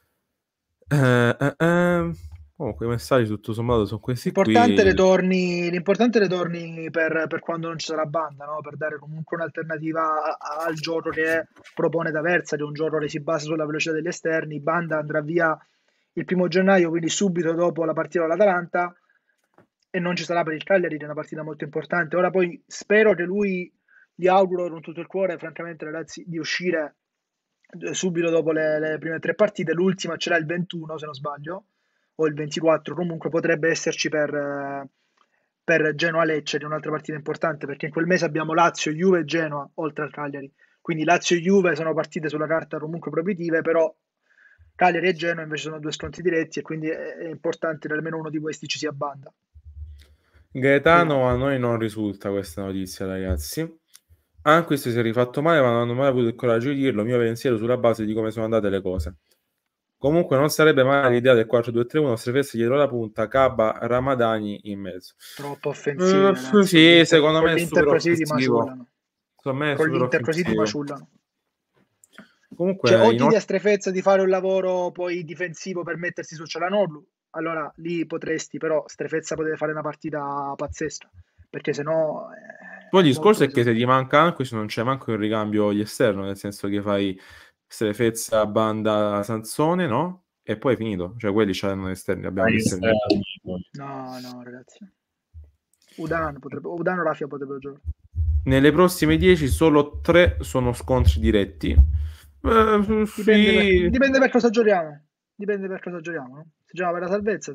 Comunque i messaggi tutto sommato sono questi. L'importante ritorni per quando non ci sarà banda, no? Per dare comunque un'alternativa al gioco che propone D'Aversa, che è un gioco che si basa sulla velocità degli esterni. Banda andrà via il 1 gennaio, quindi subito dopo la partita dall'Atalanta, e non ci sarà per il Cagliari, che è una partita molto importante. Ora poi spero che gli auguro con tutto il cuore, francamente ragazzi, di uscire subito dopo le prime 3 partite. L'ultima ce l'ha il 21 se non sbaglio, o il 24, comunque potrebbe esserci per Genoa-Lecce, che è un'altra partita importante, perché in quel mese abbiamo Lazio, Juve e Genoa, oltre al Cagliari. Quindi Lazio e Juve sono partite sulla carta comunque proibitive, però Cagliari e Genoa invece sono 2 scontri diretti, e quindi è importante che almeno uno di questi ci sia banda. Gaetano, a noi non risulta questa notizia, ragazzi. Anquist si è rifatto male, ma non hanno mai avuto il coraggio di dirlo. Mio pensiero sulla base di come sono andate le cose. Comunque non sarebbe male l'idea del 4-2-3-1, Strefezza dietro la punta, Caba, Ramadani in mezzo. Troppo offensivo. Sì, secondo me è super offensivo. Con l'Inter così ti maciullano. Comunque, cioè, o chiedi a Strefezza di fare un lavoro poi difensivo per mettersi su Cialanoglu, allora lì potresti, però Strefezza poteva fare una partita pazzesca, perché sennò poi il discorso è che se ti manca anche, non c'è manco il ricambio di esterno, nel senso che fai Strefezza, Banda, Sansone, no? E poi è finito, cioè quelli c'erano esterni, abbiamo visto. No ragazzi, Udano o Rafia potrebbero giocare. Nelle prossime 10 solo 3 sono scontri diretti. Dipende per cosa giochiamo. dipende per cosa giochiamo, no? Se giochiamo per la salvezza...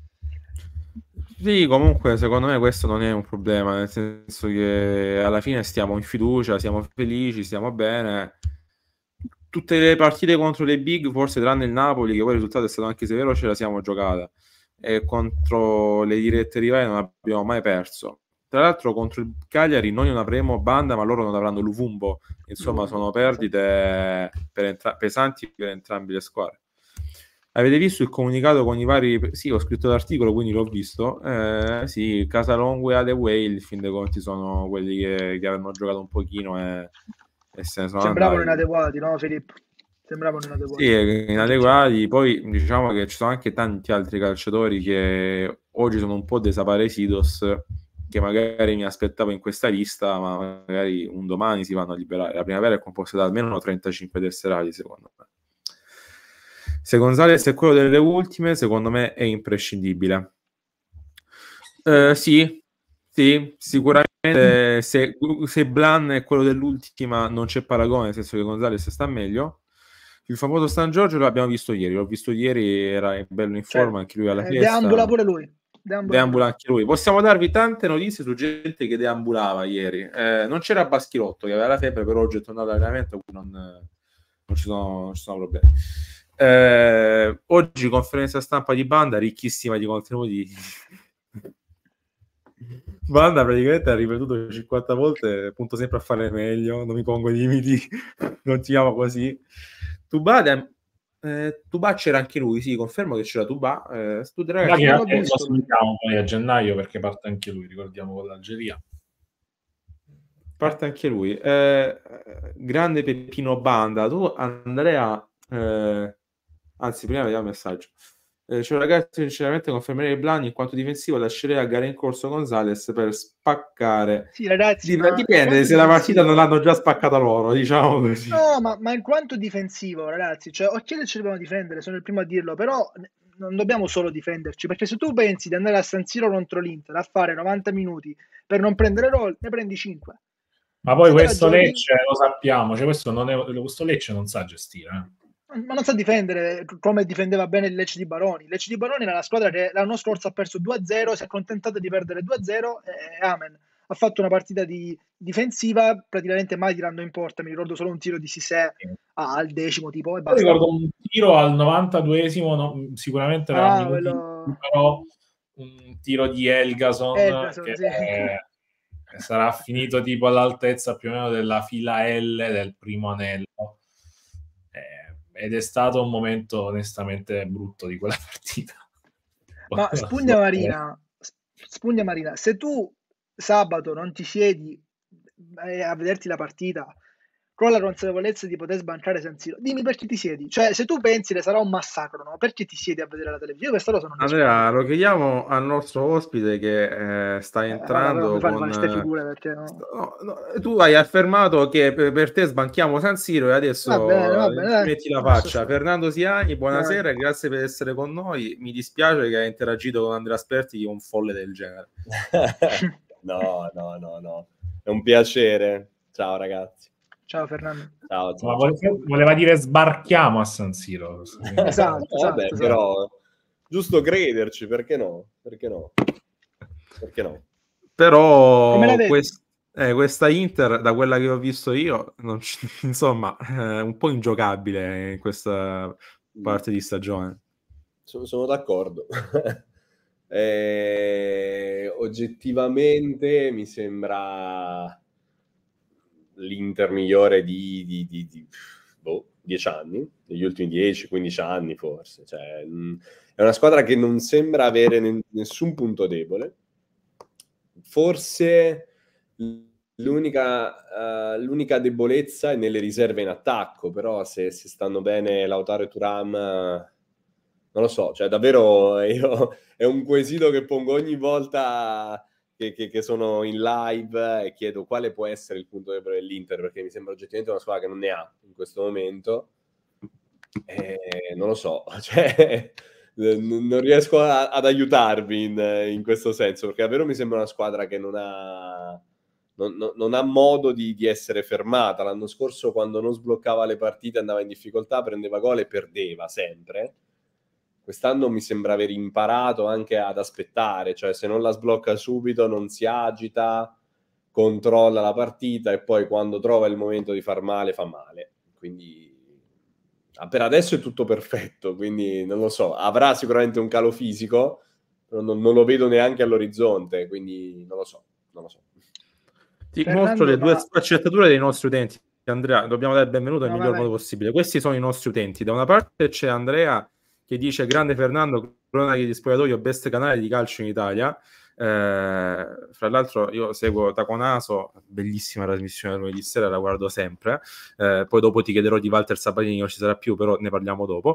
Sì, comunque secondo me questo non è un problema, nel senso che alla fine stiamo in fiducia, siamo felici, stiamo bene. Tutte le partite contro le big, forse tranne il Napoli, che poi il risultato è stato anche severo, ce la siamo giocata. E contro le dirette rivali non abbiamo mai perso. Tra l'altro contro il Cagliari noi non avremo Banda, ma loro non avranno Luvumbo. Insomma, sono perdite pesanti per entrambe le squadre. Avete visto il comunicato con i vari... Sì, ho scritto l'articolo, quindi l'ho visto. Sì, Casalongue e Adeway, in fin dei conti, sono quelli che avevano giocato un pochino e se ne sono Sembravano andati. inadeguati, no Filippo? Sembravano inadeguati. Sì, inadeguati. Poi diciamo che ci sono anche tanti altri calciatori che oggi sono un po' desaparecidos, che magari mi aspettavo in questa lista, ma magari un domani si vanno a liberare. La primavera è composta da almeno 35 tesserati, secondo me. Se Gonzalez è quello delle ultime, secondo me è imprescindibile. Sì, sicuramente se Blan è quello dell'ultima non c'è paragone, nel senso che Gonzalez sta meglio. Il famoso San Giorgio l'abbiamo visto ieri, l'ho visto ieri, era bello in forma, anche lui alla festa. Deambula pure lui. Deambula anche lui. Possiamo darvi tante notizie su gente che deambulava ieri. Non c'era Baschirotto che aveva la febbre, però oggi è tornato all'allenamento, quindi non ci sono problemi. Oggi conferenza stampa di Banda ricchissima di contenuti. Banda praticamente ha ripetuto 50 volte, punto sempre a fare meglio, non mi pongo i limiti, continuiamo così. Tubà c'era anche lui, sì, confermo che c'era Tubà. Ragazzi, lo salutiamo poi a gennaio perché parte anche lui, ricordiamo, con l'Algeria. Parte anche lui. Grande Peppino Banda. Tu, Andrea, anzi, prima vediamo il messaggio. Cioè, ragazzi, sinceramente confermerei il Blan in quanto difensivo, lascerei a gara in corso Gonzalez per spaccare. Sì, ragazzi, dipende se la partita non l'hanno già spaccata loro, diciamo così. No, ma in quanto difensivo, ragazzi, cioè, ok, ci dobbiamo difendere, sono il primo a dirlo, però non dobbiamo solo difenderci, perché se tu pensi di andare a San Siro contro l'Inter a fare 90 minuti per non prendere gol, ne prendi 5. Ma poi questo Lecce lo sappiamo, cioè questo Lecce non sa gestire. Ma non sa difendere come difendeva bene il Lecce di Baroni. Il Lecce di Baroni era la squadra che l'anno scorso ha perso 2-0, si è accontentato di perdere 2-0 e amen. Ha fatto una partita difensiva praticamente mai tirando in porta. Mi ricordo solo un tiro di Sisè al 10° tipo e basta. Ricordo un tiro al 92°, no, sicuramente era però un tiro di Elgason che sì. Sarà finito tipo all'altezza più o meno della fila L del primo anello. Ed è stato un momento onestamente brutto di quella partita. Ma Spugna Marina, se tu sabato non ti siedi a vederti la partita con la consapevolezza di poter sbancare San Siro, dimmi perché ti siedi. Cioè, se tu pensi che sarà un massacro, no? Perché ti siedi a vedere la televisione? Io questa cosa non Andrea, lo chiediamo al nostro ospite che sta entrando perché tu hai affermato che per te sbanchiamo San Siro e adesso va bene, metti la faccia. Fernando Siani, buonasera e grazie per essere con noi. Mi dispiace che hai interagito con Andrea Sperti di un folle del genere. No, è un piacere. Ciao ragazzi. Ciao Fernando. Ciao. Ma voleva dire sbarchiamo a San Siro. Esatto. Però giusto crederci, perché no? Però questa Inter, da quella che ho visto io, insomma, è un po' ingiocabile in questa parte di stagione. Sono d'accordo. Oggettivamente mi sembra l'Inter migliore di 10 anni, negli ultimi 10-15 anni forse. Cioè, è una squadra che non sembra avere nessun punto debole. Forse l'unica debolezza è nelle riserve in attacco, però se stanno bene Lautaro e Thuram, non lo so, cioè davvero è un quesito che pongo ogni volta che sono in live e chiedo quale può essere il punto debole dell'Inter, perché mi sembra oggettivamente una squadra che non ne ha in questo momento. Non lo so, cioè non riesco ad aiutarvi in questo senso, perché davvero mi sembra una squadra che non ha modo di essere fermata. L'anno scorso, quando non sbloccava le partite, andava in difficoltà, prendeva gol e perdeva sempre. Quest'anno mi sembra aver imparato anche ad aspettare, cioè se non la sblocca subito non si agita, controlla la partita e poi quando trova il momento di far male, fa male. Quindi per adesso è tutto perfetto, quindi non lo so, avrà sicuramente un calo fisico, non lo vedo neanche all'orizzonte, quindi non lo so. Ti Fernando, mostro le due ma- sfaccettature dei nostri utenti. Andrea, dobbiamo dare il benvenuto nel No, miglior vai. modo possibile. Questi sono i nostri utenti. Da una parte c'è Andrea che dice: grande Fernando, cronache di spogliatoio, best canale di calcio in Italia. Fra l'altro io seguo Taconaso, bellissima trasmissione lunedì sera, la guardo sempre. Poi dopo ti chiederò di Walter Sabatini, non ci sarà più, però ne parliamo dopo.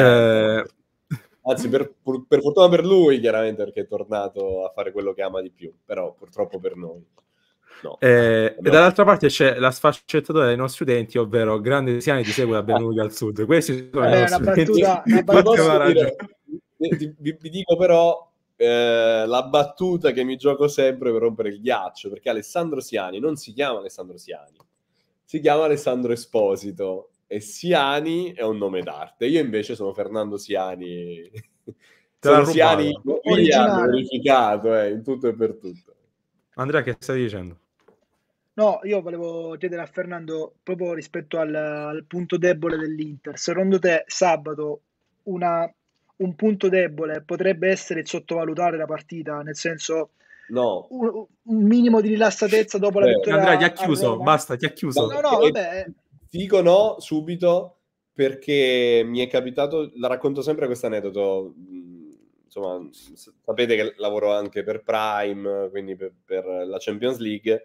Anzi, per fortuna per lui, chiaramente, perché è tornato a fare quello che ama di più, però purtroppo per noi no. E dall'altra parte c'è la sfaccettatura dei nostri utenti, ovvero grandi anziani ti segue da Benvenuti al Sud. Questi sono i nostri utenti. una battuta. Vi dico però la battuta che mi gioco sempre per rompere il ghiaccio, perché Alessandro Siani non si chiama Alessandro Siani, si chiama Alessandro Esposito e Siani è un nome d'arte. Io invece sono Fernando Siani. Sono Siani hanno verificato in tutto e per tutto. Andrea, che stai dicendo? No, io volevo chiedere a Fernando proprio rispetto al punto debole dell'Inter. Secondo te sabato un punto debole potrebbe essere il sottovalutare la partita, nel senso no, un minimo di rilassatezza dopo la vittoria. Andrea, ti ha chiuso, basta, ti ha chiuso. No, vabbè. Dico no subito perché mi è capitato, la racconto sempre questo aneddoto. Insomma, sapete che lavoro anche per Prime, quindi per la Champions League,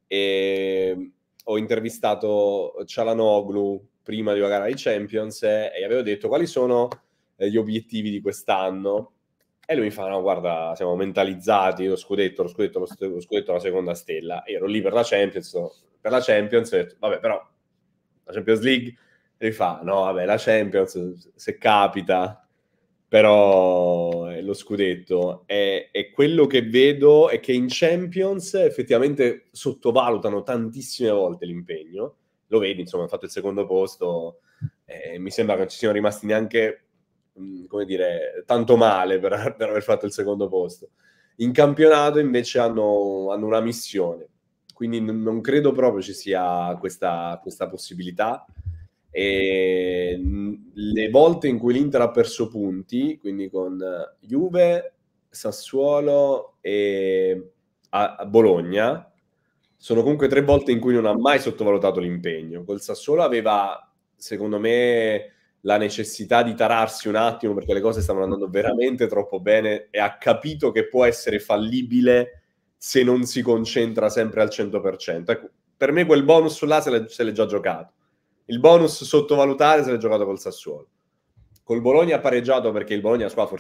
e ho intervistato Çalhanoğlu prima di giocare ai Champions e avevo detto quali sono gli obiettivi di quest'anno e lui mi fa: no, guarda, siamo mentalizzati, lo scudetto, la seconda stella. E ero lì per la Champions e ho detto vabbè, però la Champions League, e lui fa: no, vabbè, la Champions se capita, però lo scudetto è quello che vedo è che in Champions effettivamente sottovalutano tantissime volte l'impegno. Lo vedi, insomma, ha fatto il secondo posto, mi sembra che non ci siano rimasti neanche, come dire, tanto male per aver fatto il secondo posto. In campionato invece hanno una missione, quindi non credo proprio ci sia questa possibilità. E le volte in cui l'Inter ha perso punti, quindi con Juve, Sassuolo e a Bologna, sono comunque 3 volte in cui non ha mai sottovalutato l'impegno. Col Sassuolo aveva, secondo me, la necessità di tararsi un attimo perché le cose stavano andando veramente troppo bene e ha capito che può essere fallibile se non si concentra sempre al 100%. Ecco, per me quel bonus là se l'è già giocato. Il bonus sottovalutare se l'è giocato col Sassuolo. Col Bologna ha pareggiato perché il Bologna è una squadra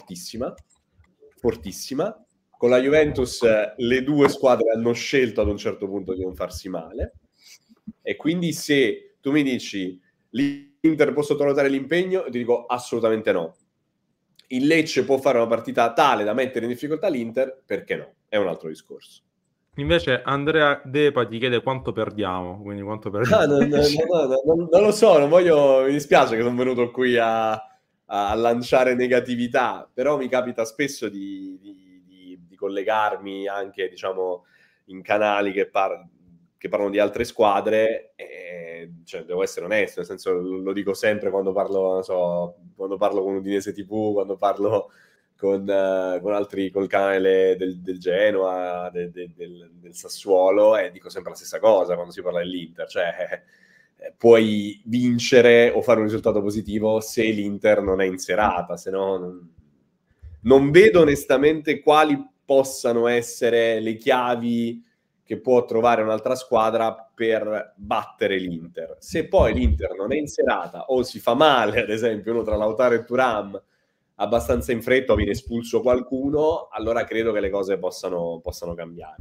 fortissima. Con la Juventus le due squadre hanno scelto ad un certo punto di non farsi male. E quindi se tu mi dici l'Inter può sottovalutare l'impegno, ti dico assolutamente no. Il Lecce può fare una partita tale da mettere in difficoltà l'Inter, perché no? È un altro discorso. Invece Andrea Depa ti chiede quanto perdiamo, quindi quanto perdiamo. Non lo so, mi dispiace che sono venuto qui a lanciare negatività, però mi capita spesso di collegarmi anche, diciamo, in canali che parlano di altre squadre e, cioè, devo essere onesto, nel senso, lo dico sempre quando parlo, non so, quando parlo con Udinese TV, quando parlo con altri, col canale del Genoa, del Sassuolo, e dico sempre la stessa cosa quando si parla dell'Inter, cioè puoi vincere o fare un risultato positivo se l'Inter non è in serata, se no non vedo onestamente quali possano essere le chiavi che può trovare un'altra squadra per battere l'Inter. Se poi l'Inter non è in serata o si fa male, ad esempio uno tra Lautaro e Thuram abbastanza in fretta o viene espulso qualcuno, allora credo che le cose possano cambiare.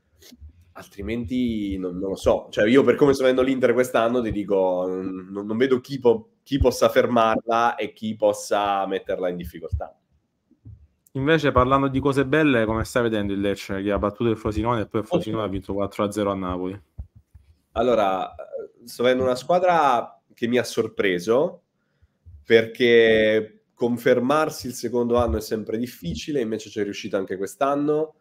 Altrimenti non lo so. Cioè, io per come sto vedendo l'Inter quest'anno ti dico, non vedo chi possa fermarla e chi possa metterla in difficoltà. Invece, parlando di cose belle, come stai vedendo il Lecce che ha battuto il Frosinone e poi il Frosinone ha vinto 4-0 a Napoli? Allora, sto vedendo una squadra che mi ha sorpreso perché confermarsi il secondo anno è sempre difficile, invece c'è riuscito anche quest'anno.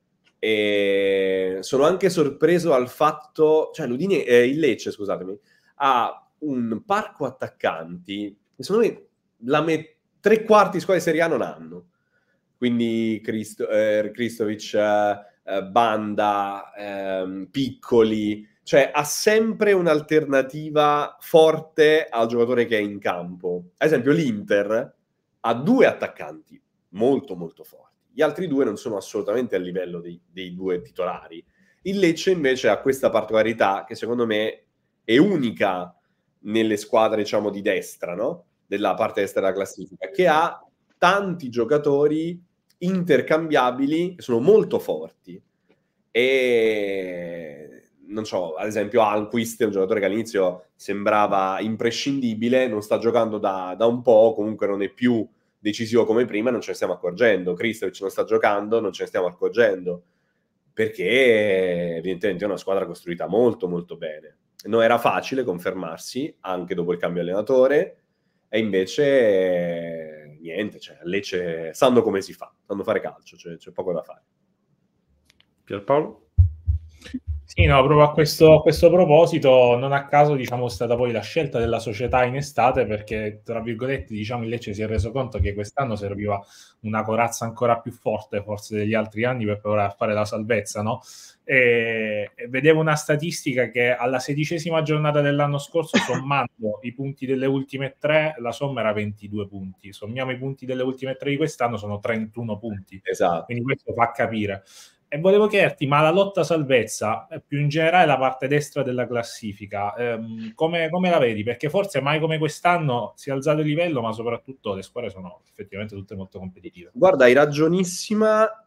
E sono anche sorpreso al fatto, cioè il Lecce, scusatemi, ha un parco attaccanti che secondo me tre quarti squadre Serie A non hanno. Quindi Kristovic, Banda, Piccoli, cioè ha sempre un'alternativa forte al giocatore che è in campo. Ad esempio l'Inter ha 2 attaccanti molto molto forti, gli altri 2 non sono assolutamente a livello dei 2 titolari. Il Lecce invece ha questa particolarità che secondo me è unica nelle squadre, diciamo, di destra, no? Della parte destra della classifica, che ha tanti giocatori intercambiabili che sono molto forti. E non so, ad esempio Almqvist è un giocatore che all'inizio sembrava imprescindibile, non sta giocando da un po', comunque non è più decisivo come prima, non ce ne stiamo accorgendo. Kristovic non sta giocando, non ce ne stiamo accorgendo, perché evidentemente è una squadra costruita molto molto bene. Non era facile confermarsi anche dopo il cambio allenatore, e invece niente, cioè Lecce sanno come si fa, sanno fare calcio, c'è poco da fare. Pierpaolo? Sì, no, proprio a questo proposito, non a caso, diciamo, è stata poi la scelta della società in estate, perché, tra virgolette, diciamo, il Lecce si è reso conto che quest'anno serviva una corazza ancora più forte, forse degli altri anni, per provare a fare la salvezza, no? E vedevo una statistica che alla 16ª giornata dell'anno scorso, sommando i punti delle ultime 3, la somma era 22 punti. Sommiamo i punti delle ultime 3 di quest'anno, sono 31 punti. Esatto. Quindi questo fa capire. E volevo chiederti, ma la lotta salvezza, più in generale la parte destra della classifica, come la vedi? Perché forse mai come quest'anno si è alzato il livello, ma soprattutto le squadre sono effettivamente tutte molto competitive. Guarda, hai ragionissima,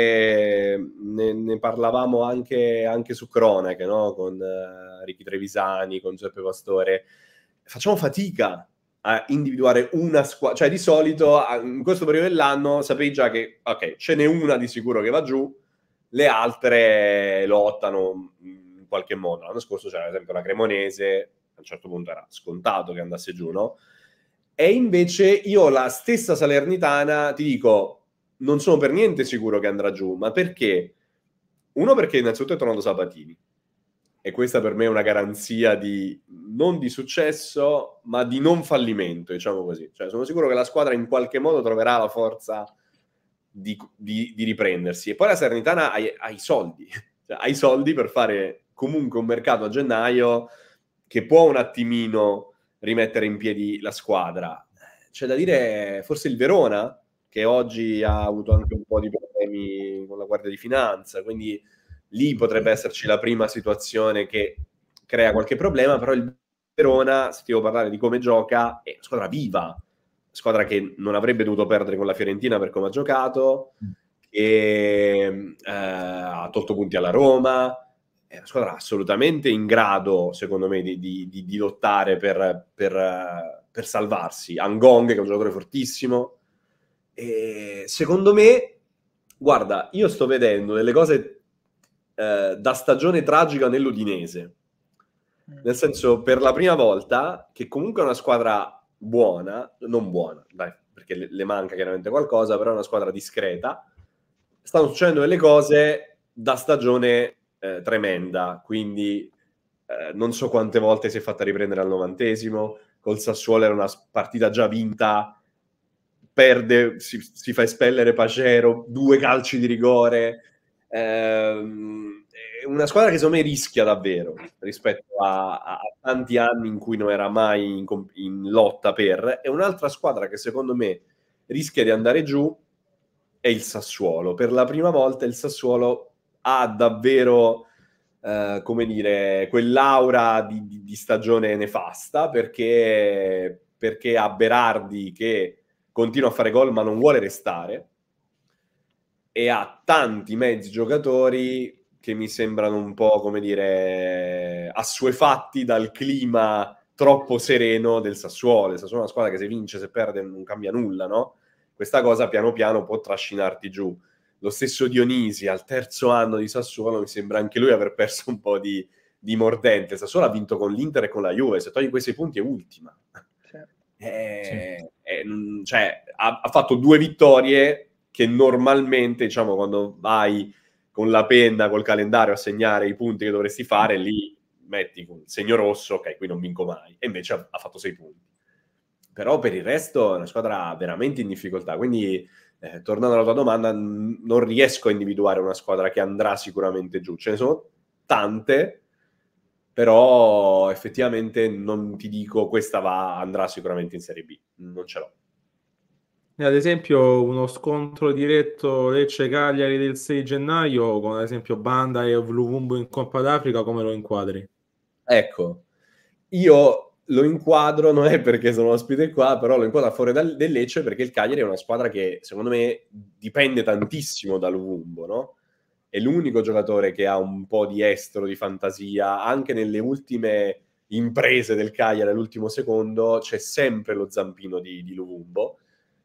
e ne parlavamo anche su Cronache, no? Con Ricky Trevisani, con Giuseppe Pastore. Facciamo fatica a individuare una squadra, cioè di solito in questo periodo dell'anno sapevi già che ok, ce n'è una di sicuro che va giù, le altre lottano in qualche modo. L'anno scorso c'era ad esempio la Cremonese, a un certo punto era scontato che andasse giù, no? E invece io la stessa Salernitana, ti dico, non sono per niente sicuro che andrà giù, ma perché? Uno, perché innanzitutto è tornato Sabatini, e questa per me è una garanzia non di successo, ma di non fallimento, diciamo così. Cioè, sono sicuro che la squadra in qualche modo troverà la forza di riprendersi. E poi la Salernitana ha i soldi, cioè, ha i soldi per fare comunque un mercato a gennaio che può un attimino rimettere in piedi la squadra. C'è da dire forse il Verona, che oggi ha avuto anche un po' di problemi con la Guardia di Finanza, quindi lì potrebbe esserci la prima situazione che crea qualche problema, però il Verona, se ti devo parlare di come gioca, è una squadra viva, squadra che non avrebbe dovuto perdere con la Fiorentina per come ha giocato, e ha tolto punti alla Roma. È una squadra assolutamente in grado, secondo me, di lottare per salvarsi. Angong, che è un giocatore fortissimo. E secondo me, guarda, io sto vedendo delle cose da stagione tragica nell'Udinese. Nel senso, per la prima volta, che comunque è una squadra buona, non buona, dai, perché le manca chiaramente qualcosa, però è una squadra discreta, stanno succedendo delle cose da stagione tremenda, quindi non so quante volte si è fatta riprendere al 90°, col Sassuolo era una partita già vinta, perde, si fa espellere Pacero, 2 calci di rigore, è una squadra che secondo me rischia davvero rispetto a tanti anni in cui non era mai in lotta per. E un'altra squadra che secondo me rischia di andare giù è il Sassuolo. Per la prima volta il Sassuolo ha davvero come dire, quell'aura di stagione nefasta, perché ha Berardi che continua a fare gol ma non vuole restare, e ha tanti mezzi giocatori che mi sembrano un po', come dire, assuefatti dal clima troppo sereno del Sassuolo. Il Sassuolo è una squadra che se vince, se perde non cambia nulla, no? Questa cosa piano piano può trascinarti giù. Lo stesso Dionisi al 3° anno di Sassuolo mi sembra anche lui aver perso un po' di mordente. Sassuolo ha vinto con l'Inter e con la Juve, se togli quei 6 punti è ultima. Sì. Cioè, ha fatto 2 vittorie che normalmente, diciamo, quando vai con la penna, col calendario a segnare i punti che dovresti fare, lì metti il segno rosso, ok, qui non vinco mai, e invece ha fatto 6 punti. Però per il resto è una squadra veramente in difficoltà, quindi tornando alla tua domanda, non riesco a individuare una squadra che andrà sicuramente giù. Ce ne sono tante, però effettivamente non ti dico questa andrà sicuramente in Serie B, non ce l'ho. Ad esempio uno scontro diretto Lecce-Cagliari del 6 gennaio con ad esempio Banda e Luvumbo in Coppa d'Africa, come lo inquadri? Ecco, io lo inquadro, non è perché sono ospite qua, però lo inquadro fuori del Lecce perché il Cagliari è una squadra che secondo me dipende tantissimo da Luvumbo, no? È l'unico giocatore che ha un po' di estro, di fantasia, anche nelle ultime imprese del Cagliari all'ultimo secondo c'è sempre lo zampino di Luvumbo.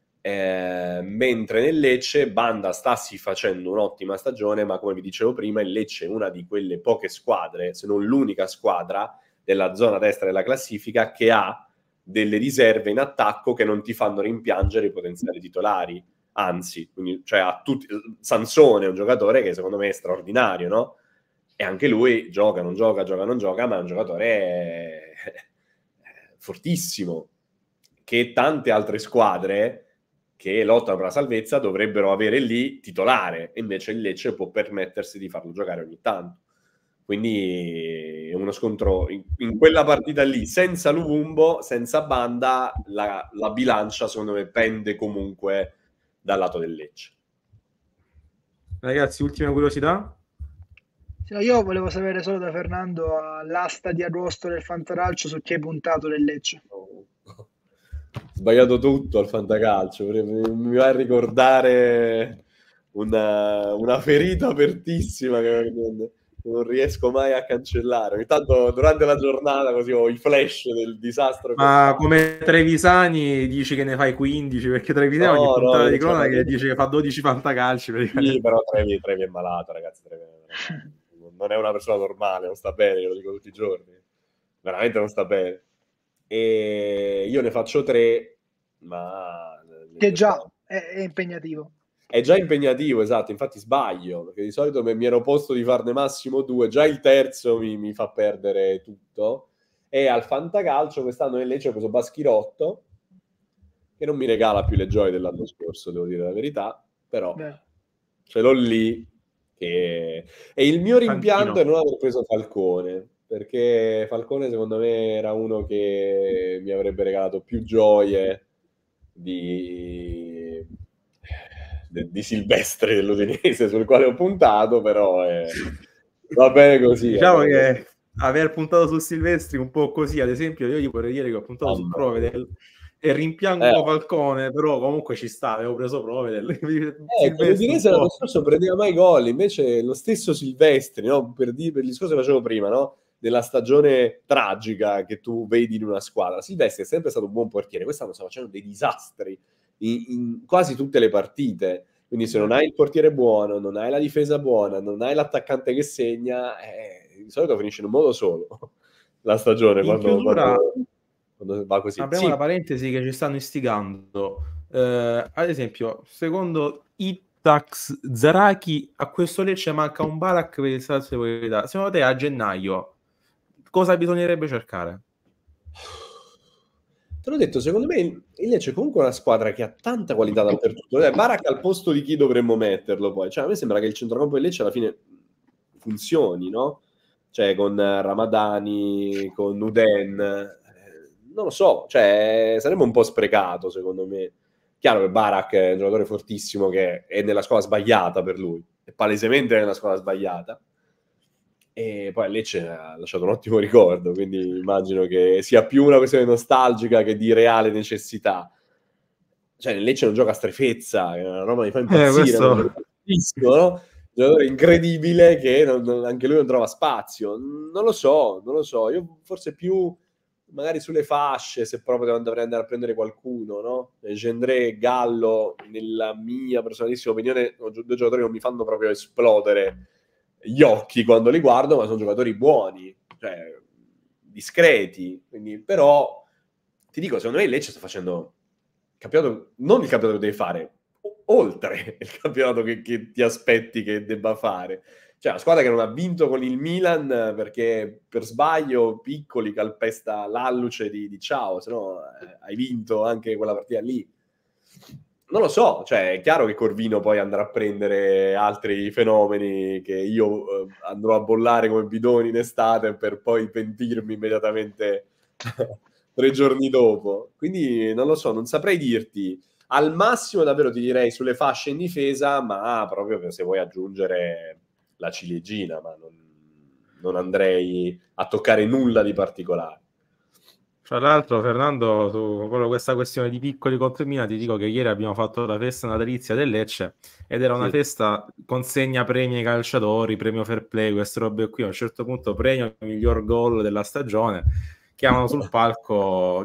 Mentre nel Lecce Banda sta facendo un'ottima stagione, ma come vi dicevo prima il Lecce è una di quelle poche squadre, se non l'unica squadra della zona destra della classifica che ha delle riserve in attacco che non ti fanno rimpiangere i potenziali titolari, anzi, quindi, cioè, Sansone è un giocatore che secondo me è straordinario, no? E anche lui gioca, non gioca, ma è un giocatore fortissimo, che tante altre squadre che lottano per la salvezza dovrebbero avere lì titolare, e invece il Lecce può permettersi di farlo giocare ogni tanto. Quindi è uno scontro in quella partita lì, senza Luvumbo, senza Banda, la bilancia secondo me pende comunque dal lato del Lecce. Ragazzi, ultima curiosità? Io volevo sapere solo da Fernando l'asta di arrosto del fantacalcio su chi hai puntato del Lecce. Sbagliato tutto al fantacalcio, mi va a ricordare una ferita apertissima che non riesco mai a cancellare. Ogni tanto durante la giornata così ho i flash del disastro. Ma come Trevisani dici che ne fai 15, perché Trevisani ogni puntata di cronaca che dice che fa 12 fantacalci. Sì, però Trevi è malato, ragazzi. Non è una persona normale, non sta bene, io lo dico tutti i giorni. Veramente non sta bene. E io ne faccio 3, ma... Che già è impegnativo. È già impegnativo, esatto, infatti sbaglio, perché di solito mi ero posto di farne massimo 2, già il terzo mi fa perdere tutto. E al fantacalcio quest'anno nel Lecce ho preso Baschirotto, che non mi regala più le gioie dell'anno scorso, devo dire la verità, però ce l'ho lì. E il mio rimpianto è non aver preso Falcone, perché Falcone secondo me era uno che mi avrebbe regalato più gioie di Silvestri dell'Udinese, sul quale ho puntato, però va bene così. Diciamo che aver puntato su Silvestri un po' così, ad esempio, io gli vorrei dire che ho puntato su Provedel e rimpiango Falcone, però comunque ci sta, avevo preso Provedel. L'Udinese l'anno scorso prendeva mai gol, invece lo stesso Silvestri, no? Per il discorso che facevo prima, no? Della stagione tragica che tu vedi in una squadra. Silvestri è sempre stato un buon portiere, quest'anno sta facendo dei disastri in quasi tutte le partite. Quindi se non hai il portiere buono, non hai la difesa buona, non hai l'attaccante che segna, di solito finisce in un modo solo la stagione quando va così. Apriamo la parentesi che ci stanno istigando. Ad esempio, secondo Itax Zaraki, a questo Lecce manca un Barak per il salto di qualità. Secondo te a gennaio cosa bisognerebbe cercare? Te l'ho detto, secondo me il Lecce è comunque una squadra che ha tanta qualità dappertutto. Barak al posto di chi dovremmo metterlo poi? Cioè, a me sembra che il centrocampo del Lecce alla fine funzioni, no? Cioè con Ramadani, con Uden, non lo so, cioè sarebbe un po' sprecato secondo me. Chiaro che Barak è un giocatore fortissimo che è nella squadra sbagliata per lui, è palesemente nella squadra sbagliata. E poi a Lecce ha lasciato un ottimo ricordo, quindi immagino che sia più una questione nostalgica che di reale necessità. Cioè nel Lecce non gioca a strefezza, è una roba che mi fa impazzire, no? Un giocatore incredibile che anche lui non trova spazio. Non lo so, io forse più magari sulle fasce, se proprio dovrei andare a prendere qualcuno, no? Gendré e Gallo, nella mia personalissima opinione, sono due giocatori che non mi fanno proprio esplodere gli occhi quando li guardo, ma sono giocatori buoni, cioè discreti, quindi però ti dico, secondo me il Lecce sta facendo campionato, non il campionato che deve fare, oltre il campionato che ti aspetti che debba fare. Cioè, una squadra che non ha vinto con il Milan perché per sbaglio Piccoli calpesta l'alluce di Ciao, se no hai vinto anche quella partita lì. Non lo so, cioè è chiaro che Corvino poi andrà a prendere altri fenomeni che io andrò a bollare come bidoni in estate per poi pentirmi immediatamente 3 giorni dopo. Quindi non lo so, non saprei dirti. Al massimo davvero ti direi sulle fasce in difesa, ma proprio se vuoi aggiungere la ciliegina, ma non andrei a toccare nulla di particolare. Tra l'altro, Fernando, su questa questione di Piccoli contro il Milan, ti dico che ieri abbiamo fatto la festa natalizia del Lecce ed era una festa consegna premi ai calciatori, premio fair play, queste robe qui. A un certo punto premio miglior gol della stagione. Chiamano sul palco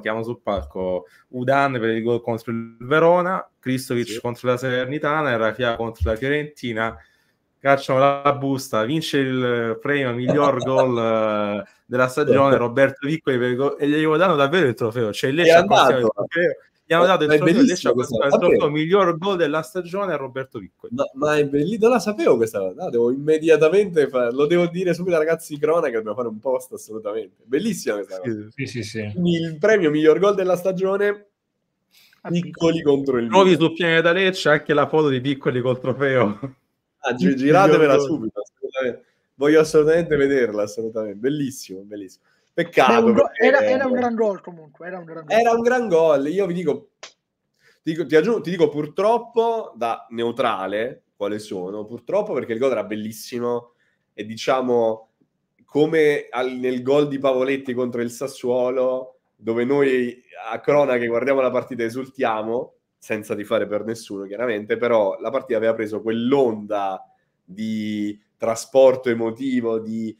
Udan per il gol contro il Verona, Kristovic contro la Salernitana e Rafia contro la Fiorentina. Cacciano la busta, vince il premio miglior gol della stagione Roberto Piccoli per il gol, e gli danno davvero il trofeo, cioè il Lecce ha consegnato il trofeo, gli hanno dato il trofeo, il Lecce ha consegnato il trofeo miglior gol della stagione a Roberto Piccoli. Ma è bellissimo, non la sapevo questa cosa, devo immediatamente lo devo dire subito ai ragazzi di cronaca, dobbiamo fare un post assolutamente, bellissima questa cosa. Sì. Il premio miglior gol della stagione, Piccoli contro il Nuovi sul Pianeta Lecce anche la foto di Piccoli col trofeo. Giratemela subito, assolutamente. Voglio assolutamente vederla, assolutamente. Bellissimo. Peccato. Era un gran gol comunque. Era un gran gol. Io vi dico, ti dico purtroppo da neutrale quale sono. Purtroppo perché il gol era bellissimo e diciamo come nel gol di Pavoletti contro il Sassuolo, dove noi a cronache guardiamo la partita e esultiamo, senza tifare per nessuno chiaramente, però la partita aveva preso quell'onda di trasporto emotivo, di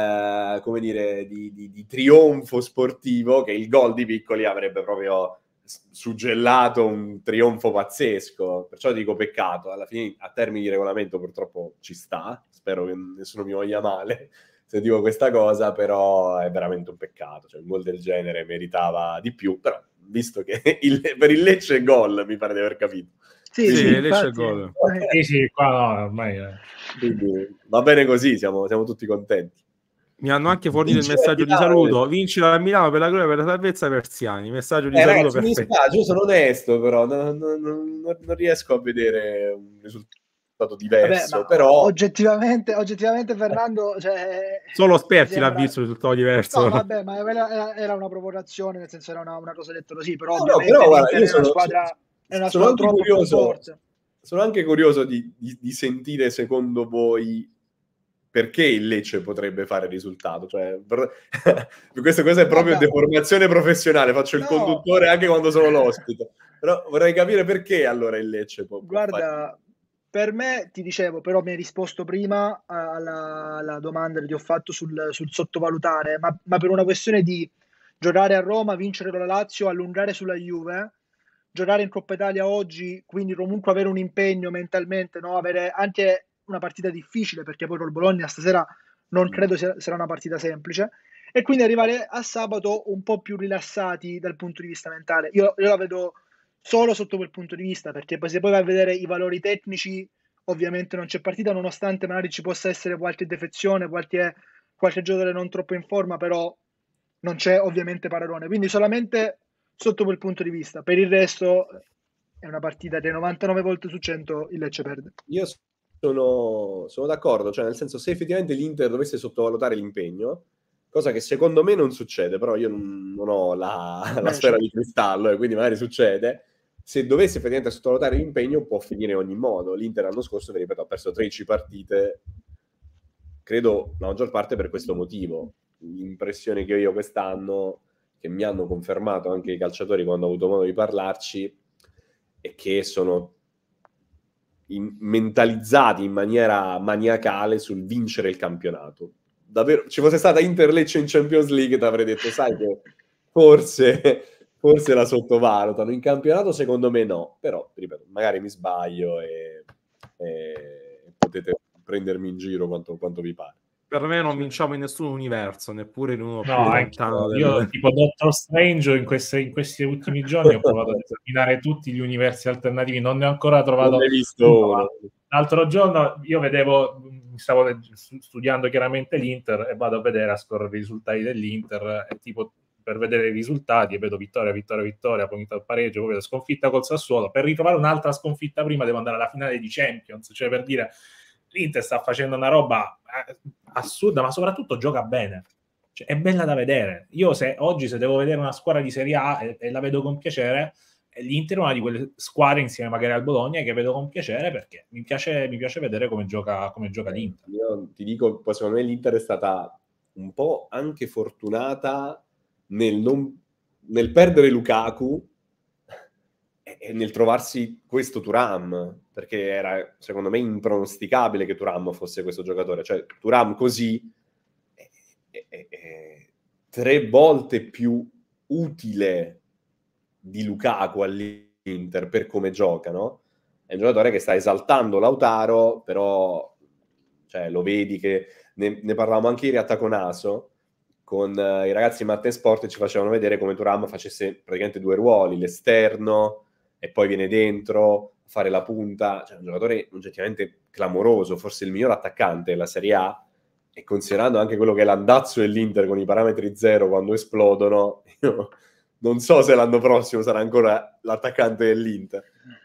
trionfo sportivo che il gol di Piccoli avrebbe proprio suggellato un trionfo pazzesco. Perciò dico peccato, alla fine a termini di regolamento purtroppo ci sta, spero che nessuno mi voglia male se dico questa cosa, però è veramente un peccato, cioè un gol del genere meritava di più, però visto che per il Lecce è gol, mi pare di aver capito. Sì, Lecce è gol. Sì, qua no, ormai quindi va bene così, siamo tutti contenti. Mi hanno anche fornito il messaggio di saluto: vincere a Milano per la gloria, per la salvezza, Persiani. Messaggio di saluto, ragazzi, mi dispiace, io sono onesto, però non riesco a vedere un risultato diverso. Vabbè, però oggettivamente Fernando, cioè, solo Sperti l'ha visto un risultato diverso. No, vabbè, ma era una provocazione, nel senso era una cosa detta così, però però guarda, io sono una squadra troppo forte. Sono anche curioso di sentire secondo voi perché il Lecce potrebbe fare risultato, cioè questa è proprio deformazione professionale, faccio il conduttore anche quando sono l'ospite, però vorrei capire perché allora il Lecce può fare. Per me, ti dicevo, però mi hai risposto prima alla domanda che ti ho fatto sul sottovalutare, ma per una questione di giocare a Roma, vincere con la Lazio, allungare sulla Juve, giocare in Coppa Italia oggi, quindi comunque avere un impegno mentalmente, no? Avere anche una partita difficile, perché poi col Bologna stasera non credo sarà una partita semplice, e quindi arrivare a sabato un po' più rilassati dal punto di vista mentale. Io la vedo solo sotto quel punto di vista, perché poi se poi vai a vedere i valori tecnici, ovviamente non c'è partita, nonostante magari ci possa essere qualche defezione, qualche giocatore non troppo in forma, però non c'è ovviamente paragone, quindi solamente sotto quel punto di vista. Per il resto è una partita che 99 volte su 100 il Lecce perde. Io sono d'accordo, cioè nel senso, se effettivamente l'Inter dovesse sottovalutare l'impegno, cosa che secondo me non succede, però io non ho la sfera di cristallo, quindi magari succede. Se dovesse effettivamente sottovalutare l'impegno, può finire in ogni modo. L'Inter l'anno scorso, vi ripeto, ha perso 13 partite, credo la maggior parte per questo motivo. L'impressione che ho io quest'anno, che mi hanno confermato anche i calciatori quando ho avuto modo di parlarci, è che sono mentalizzati in maniera maniacale sul vincere il campionato. Davvero, ci fosse stata Inter Lecce in Champions League, ti avrei detto, sai che forse la sottovalutano. In campionato secondo me no, però ripeto, magari mi sbaglio e potete prendermi in giro quanto vi pare. Per me non vinciamo in nessun universo, neppure in uno più No, lontano io tipo Doctor Strange in questi ultimi giorni ho provato ad esaminare tutti gli universi alternativi, non ne ho ancora trovato Non ne hai visto uno. L'altro giorno io vedevo, stavo studiando chiaramente l'Inter e vado a vedere, a scorrere i risultati dell'Inter e tipo per vedere i risultati e vedo vittoria, poi inizio al pareggio, poi vedo sconfitta col Sassuolo. Per ritrovare un'altra sconfitta prima devo andare alla finale di Champions, cioè per dire l'Inter sta facendo una roba assurda, ma soprattutto gioca bene. Cioè, è bella da vedere. Io oggi se devo vedere una squadra di Serie A e la vedo con piacere, l'Inter è una di quelle squadre insieme magari al Bologna che vedo con piacere perché mi piace vedere come gioca l'Inter. Io ti dico, secondo me l'Inter è stata un po' anche fortunata nel perdere Lukaku e nel trovarsi questo Thuram, perché era secondo me impronosticabile che Thuram fosse questo giocatore. Cioè Thuram così è 3 volte più utile di Lukaku all'Inter per come gioca, no? È un giocatore che sta esaltando Lautaro, però cioè, lo vedi che ne parlavamo anche ieri a Taconaso con i ragazzi di Matte Sport e ci facevano vedere come Thuram facesse praticamente 2 ruoli, l'esterno e poi viene dentro a fare la punta. Cioè, un giocatore oggettivamente clamoroso, forse il miglior attaccante della Serie A, e considerando anche quello che è l'andazzo dell'Inter con i parametri zero quando esplodono, io non so se l'anno prossimo sarà ancora l'attaccante dell'Inter.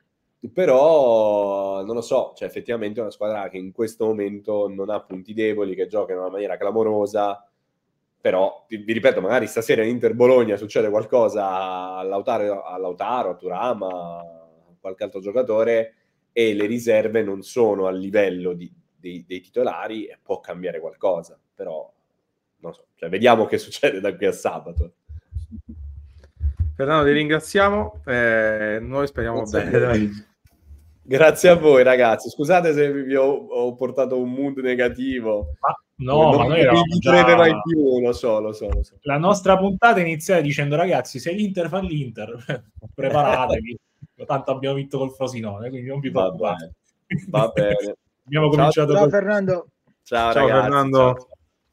Però non lo so, cioè effettivamente è una squadra che in questo momento non ha punti deboli, che gioca in una maniera clamorosa, però vi ripeto, magari stasera in Inter-Bologna succede qualcosa a Lautaro, a Thuram, a qualche altro giocatore e le riserve non sono al livello dei titolari e può cambiare qualcosa, però non so, cioè, vediamo che succede da qui a sabato. Fernando, ti ringraziamo, noi speriamo bene. Dai. Grazie a voi ragazzi, scusate se vi ho portato un mood negativo. Ma noi eravamo già... mai più, lo so. La nostra puntata inizia dicendo ragazzi, se l'Inter fa l'Inter, preparatevi, tanto abbiamo vinto col Frosinone, quindi non vi preoccupate. Va bene. Abbiamo cominciato ciao Fernando. Ciao ragazzi. Fernando. Ciao.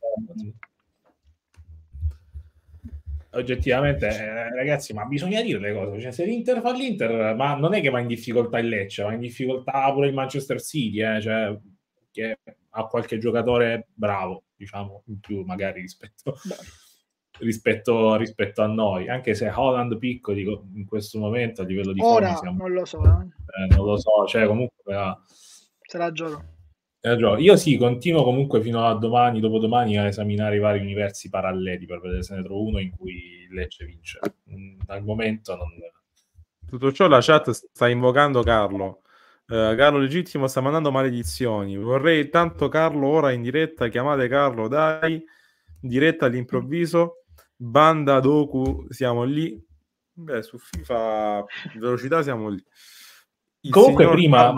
Oggettivamente, ragazzi, ma bisogna dire le cose. Cioè, se l'Inter fa l'Inter, ma non è che va in difficoltà il Lecce, va in difficoltà pure il Manchester City, cioè, che ha qualche giocatore bravo, diciamo, in più magari rispetto a noi. Anche se Haaland piccoli in questo momento a livello di forma siamo... non lo so. Non lo so, cioè comunque... Se la gioco. Io sì, continuo comunque fino a domani, dopodomani a esaminare i vari universi paralleli per vedere se ne trovo uno in cui Lecce vince. Al momento non... Tutto ciò la chat sta invocando Carlo. Carlo Legittimo sta mandando maledizioni. Vorrei tanto Carlo ora in diretta. Chiamate Carlo, dai. Diretta all'improvviso. Banda Doku, siamo lì. Beh, su FIFA velocità siamo lì. Comunque prima...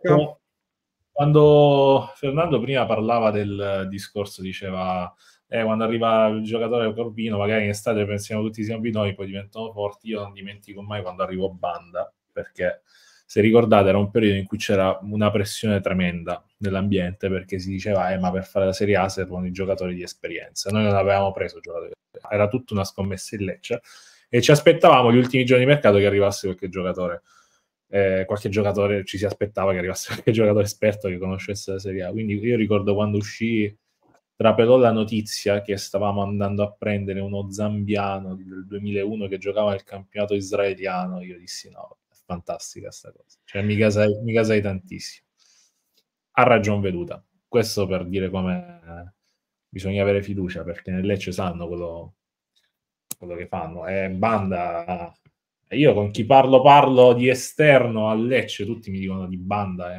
Quando Fernando prima parlava del discorso, diceva quando arriva il giocatore Corvino, magari in estate pensiamo tutti siamo noi, poi diventano forti. Io non dimentico mai quando arrivò Banda, perché se ricordate era un periodo in cui c'era una pressione tremenda nell'ambiente, perché si diceva ma per fare la Serie A servono i giocatori di esperienza. Noi non avevamo preso giocatori, era tutta una scommessa in Lecce e ci aspettavamo gli ultimi giorni di mercato che arrivasse qualche giocatore, ci si aspettava che arrivasse qualche giocatore esperto che conoscesse la Serie A. Quindi io ricordo quando uscì, trapelò la notizia che stavamo andando a prendere uno zambiano del 2001 che giocava nel campionato israeliano. Io dissi no, è fantastica sta cosa, cioè mi gasai tantissimo. A ragion veduta. Questo per dire come bisogna avere fiducia, perché nel Lecce sanno quello che fanno. Banda... Io con chi parlo di esterno a Lecce, tutti mi dicono di Banda.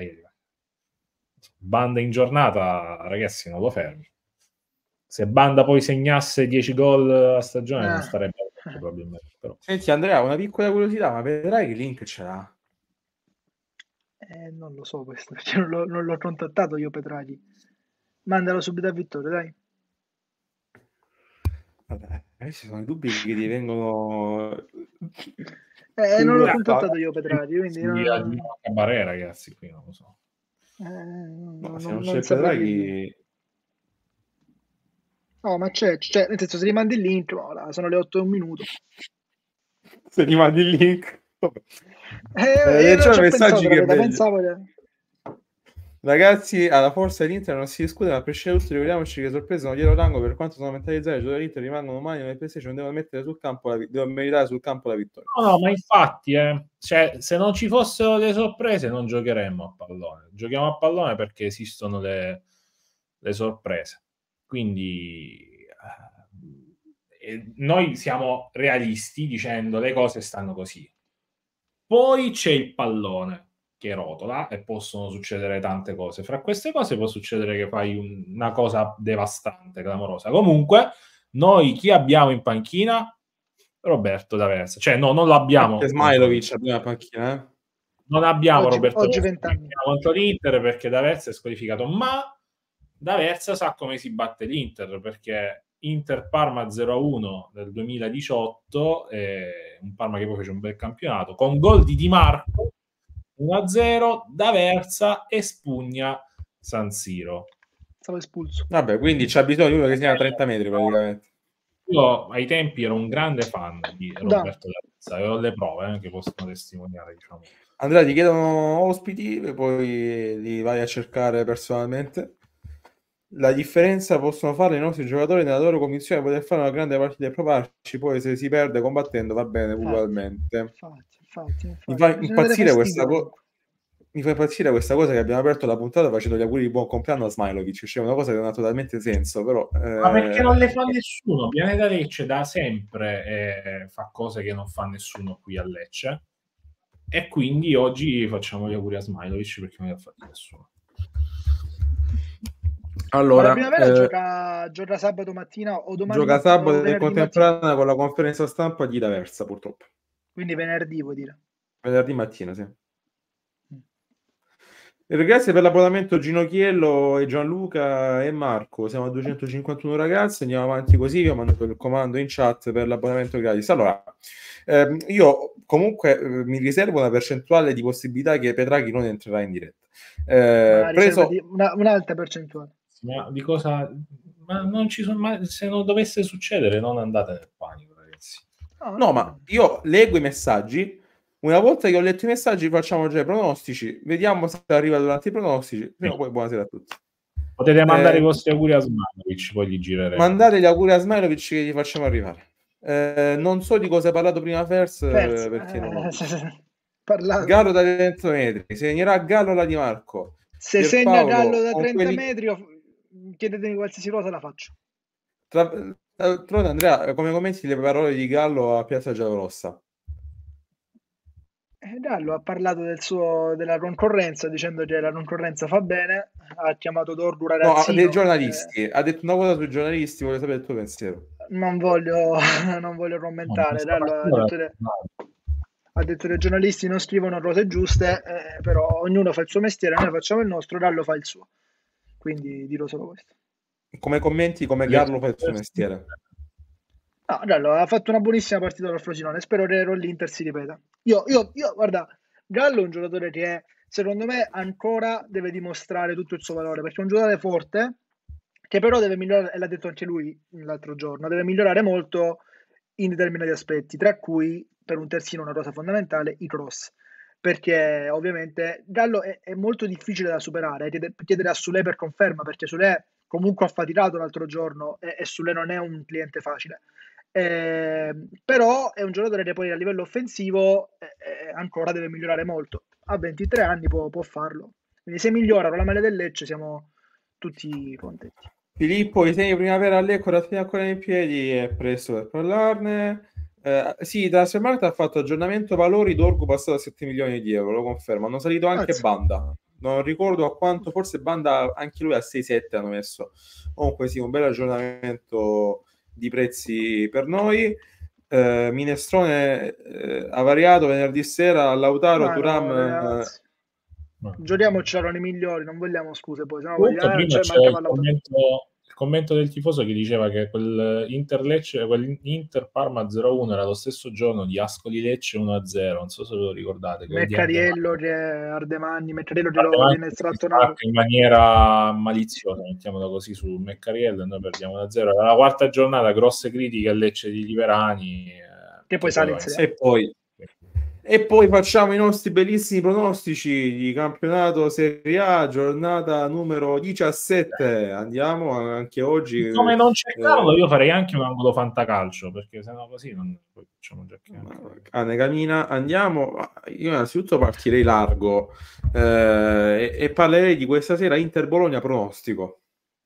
Banda in giornata, ragazzi, non lo fermi. Se Banda poi segnasse 10 gol a stagione non starebbe probabilmente. Però. Senti Andrea, una piccola curiosità, ma vedrai che Link ce l'ha? Non lo so questo, perché non l'ho contattato io Petraghi. Mandalo subito a Vittorio, dai. Vabbè, ci sono i dubbi che ti vengono... non l'ho contattato io Petraghi, quindi... Cabaret, ragazzi, qui non lo so. Se non c'è Petraghi... No, ma c'è, nel senso, se rimandi il link, voilà, sono le 8:01. Se rimandi il link. Io non c'è ci ho messaggi pensato, che pensavo Ragazzi, alla forza dell'Inter non si discute, ma a prescindere da tutto ricordiamoci che le sorprese sono dietro l'angolo. Per quanto sono mentalizzati, i giocatori dell'Inter rimangono umani nelle PlayStation, devono mettere sul campo devono meritare sul campo la vittoria. No, ma infatti, cioè, se non ci fossero le sorprese non giocheremmo a pallone. Giochiamo a pallone perché esistono le sorprese. Quindi noi siamo realisti dicendo le cose stanno così. Poi c'è il pallone che rotola e possono succedere tante cose. Fra queste cose può succedere che fai una cosa devastante, clamorosa. Comunque, noi chi abbiamo in panchina? Roberto D'Aversa. Cioè, no, non l'abbiamo. Smailovic abbiamo in panchina, eh? Non abbiamo Roberto oggi D'Aversa 20 anni contro l'Inter perché D'Aversa è squalificato, ma D'Aversa sa come si batte l'Inter, perché Inter-Parma 0-1 del 2018, un Parma che poi fece un bel campionato, con gol di Di Marco 1-0, D'Aversa espugna San Siro. Stavo espulso. Vabbè, quindi c'è bisogno di uno che sia a 30 metri praticamente. Io ai tempi ero un grande fan di Roberto D'Aversa e ho le prove che possono testimoniare, diciamo. Andrea, ti chiedono ospiti e poi li vai a cercare personalmente. La differenza possono fare i nostri giocatori nella loro convinzione di poter fare una grande partita e provarci, poi se si perde combattendo va bene ugualmente. Infatti. Mi fa impazzire questa cosa. Mi fa impazzire questa cosa che abbiamo aperto la puntata facendo gli auguri di buon compleanno a Smailovic, cioè una cosa che non ha totalmente senso, però ma perché non le fa nessuno? Viene da Lecce da sempre e fa cose che non fa nessuno qui a Lecce, e quindi oggi facciamo gli auguri a Smailovic perché non le ha fatti nessuno. Allora, la primavera gioca sabato mattina o domani? Gioca sabato in contemporanea con la conferenza stampa di D'Aversa, purtroppo. Quindi venerdì, vuol dire? Venerdì mattina, sì. Grazie per l'abbonamento Ginocchiello e Gianluca e Marco. Siamo a 251 ragazzi, andiamo avanti così. Io mando il comando in chat per l'abbonamento gratis. Allora, io comunque mi riservo una percentuale di possibilità che Petraghi non entrerà in diretta. Un'alta percentuale. Ma di cosa? Ma non ci sono. Ma se non dovesse succedere, non andate nel panico, ragazzi. No, ma io leggo i messaggi. Una volta che ho letto i messaggi, facciamo già i pronostici. Vediamo se arriva durante i pronostici. Prima poi buonasera a tutti. Potete mandare i vostri auguri a Smailovic, poi li gireremo. Mandate gli auguri a Smailovic che gli facciamo arrivare. Non so di cosa hai parlato prima, perché non... Gallo da 30 metri. Segnerà Gallo la Di Marco. Se segna Gallo da 30 metri, chiedetemi qualsiasi cosa, la faccio. Trovate Andrea, come commenti le parole di Gallo a Piazza Giallorossa? Gallo ha parlato della concorrenza, dicendo che la concorrenza fa bene, ha chiamato Dordu ragazzino. No, dei giornalisti, ha detto una cosa sui giornalisti, voglio sapere il tuo pensiero. Non voglio commentare. Gallo ha detto che i giornalisti non scrivono cose giuste, però ognuno fa il suo mestiere, noi facciamo il nostro, Gallo fa il suo. Quindi dirò solo questo. Come commenti come Gallo fa il suo mestiere? No, Gallo ha fatto una buonissima partita col Frosinone, spero che l'Inter si ripeta. Io guarda, Gallo è un giocatore che secondo me ancora deve dimostrare tutto il suo valore, perché è un giocatore forte che però deve migliorare, e l'ha detto anche lui l'altro giorno, deve migliorare molto in determinati aspetti, tra cui per un terzino una cosa fondamentale, i cross, perché ovviamente Gallo è molto difficile da superare, chiedere a Sule per conferma, perché Sule comunque ha faticato l'altro giorno e Sule non è un cliente facile. Però è un giocatore che poi a livello offensivo ancora deve migliorare molto. A 23 anni può farlo. Quindi se migliora con la maglia del Lecce siamo tutti contenti. Filippo, i segni primavera a Lecco da ancora in piedi, è presto per parlarne. Sì, Transfermarkt ha fatto aggiornamento valori, Dorgu passato a 7 milioni di euro, lo confermo. Hanno salito anche Banda. Non ricordo a quanto, forse Banda anche lui a 6-7 hanno messo. Comunque sì, un bel aggiornamento di prezzi per noi. Minestrone ha variato venerdì sera, Lautaro, Thuram. Giochiamoci erano i migliori, non vogliamo scuse poi, sennò prima c'è il commento del tifoso che diceva che quell'Inter Parma 0-1 era lo stesso giorno di Ascoli Lecce 1-0, non so se ve lo ricordate. Meccariello che Ardemanni, Meccariello che lo viene estrattonato in maniera maliziosa, mettiamola così, su Meccariello, e noi perdiamo 1-0. Era la quarta giornata, grosse critiche a Lecce di Liverani, che poi sale in Serie A. E poi facciamo i nostri bellissimi pronostici di campionato Serie A, giornata numero 17. Andiamo anche oggi. Come non c'è Carlo, io farei anche un angolo fantacalcio, perché sennò così non facciamo già che Cane camina. Andiamo. Io innanzitutto partirei largo e parlerei di questa sera Inter Bologna pronostico.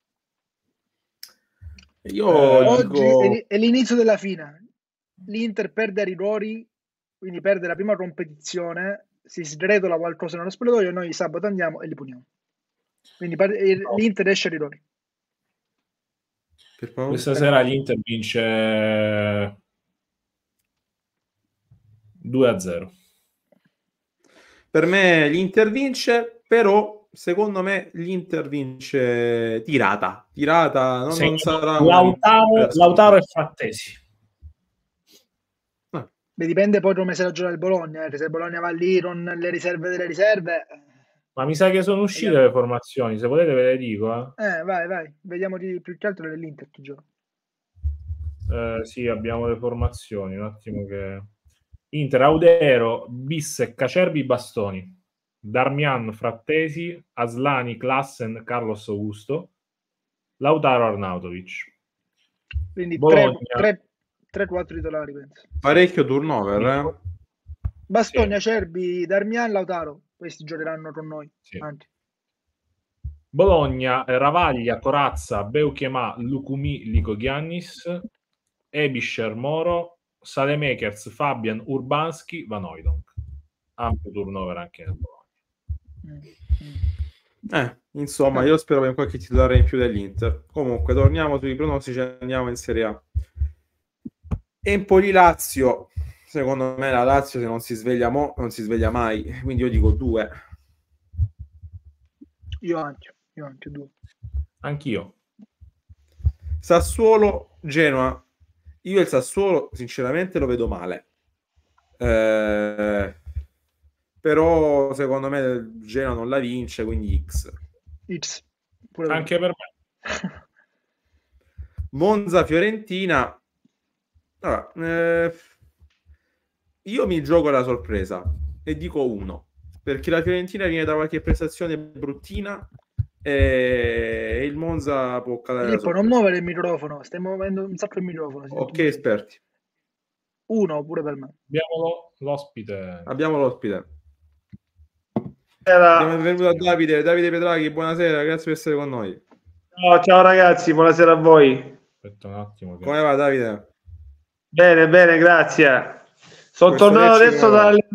Io oggi è l'inizio della fine. L'Inter perde a rigori, quindi perde la prima competizione, si sgretola qualcosa nello spogliatoio e noi sabato andiamo e li puniamo. Quindi l'Inter esce a rigori. Questa sera l'Inter vince 2-0. Per me l'Inter vince, però secondo me l'Inter vince tirata. Non sarà Lautaro e Frattesi. Beh, dipende poi come se la gioca il Bologna, se il Bologna va lì con le riserve delle riserve. Ma mi sa che sono uscite le formazioni, se volete ve le dico. Vai, vediamo più che altro nell'Inter che gioca. Sì, abbiamo le formazioni, un attimo che... Inter, Audero, Bissek, Acerbi, Bastoni, Darmian, Frattesi, Aslani, Klassen, Carlos Augusto, Lautaro, Arnautovic. Quindi 3-4 titolari, penso. Parecchio turnover, Bastoni, Acerbi, Darmian, Lautaro. Questi giocheranno con noi. Sì. Anche. Bologna, Ravaglia, Corazza, Beuchema, Lucumi, Lico-Giannis, Ebischer, Moro, Salemakers, Fabian, Urbanski, Van Hooijdonk. Ampio turnover anche nel Bologna. Insomma, io spero in qualche titolare in più dell'Inter. Comunque, torniamo sui pronostici, andiamo in Serie A. Empoli-Lazio. Secondo me la Lazio, se non si sveglia non si sveglia mai. Quindi io dico 2. Io anche 2. Anch'io. Sassuolo-Genoa. Io il Sassuolo sinceramente lo vedo male, però secondo me il Genoa non la vince, quindi X. Anche per me. Monza-Fiorentina. Allora, io mi gioco la sorpresa e dico 1, perché la Fiorentina viene da qualche prestazione bruttina e il Monza può calare. Filippo, non muovere il microfono, stai muovendo un sacco il microfono. Ok, esperti. 1 pure per me. Abbiamo l'ospite. Abbiamo venuto a Davide Petraghi, buonasera, grazie per essere con noi. Ciao ragazzi, buonasera a voi. Aspetta un attimo. Come va Davide? Bene, grazie. Sono tornato adesso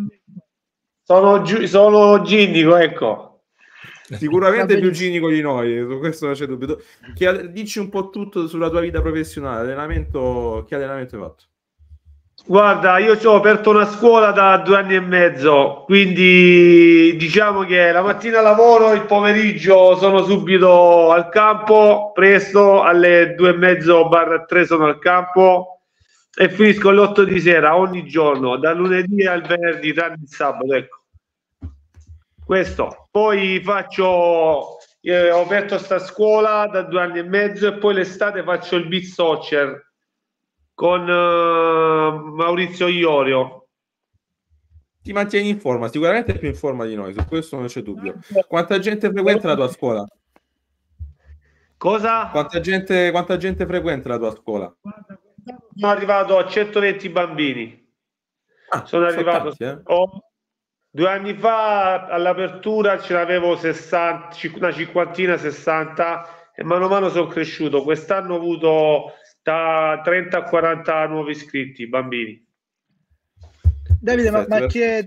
sono ginnico, ecco. Sicuramente più cinico di noi, su questo non c'è dubbio. Dici un po' tutto sulla tua vita professionale, che allenamento hai fatto? Guarda, io ho aperto una scuola da 2 anni e mezzo, quindi diciamo che la mattina lavoro, il pomeriggio sono subito al campo, presto alle 2:30-3 sono al campo e finisco alle 8 di sera ogni giorno, dal lunedì al venerdì, tranne il sabato, ecco. Questo. Poi ho aperto sta scuola da 2 anni e mezzo e poi l'estate faccio il beach soccer con Maurizio Iorio. Ti mantieni in forma, sicuramente più in forma di noi, su questo non c'è dubbio. Quanta gente frequenta la tua scuola? Cosa? Quanta gente frequenta la tua scuola? Sono arrivato a 120 bambini. Sono arrivato tanti, 2 anni fa all'apertura ce n'avevo 60, una cinquantina, 60 e mano a mano sono cresciuto. Quest'anno ho avuto da 30 a 40 nuovi iscritti, bambini. Davide, ma che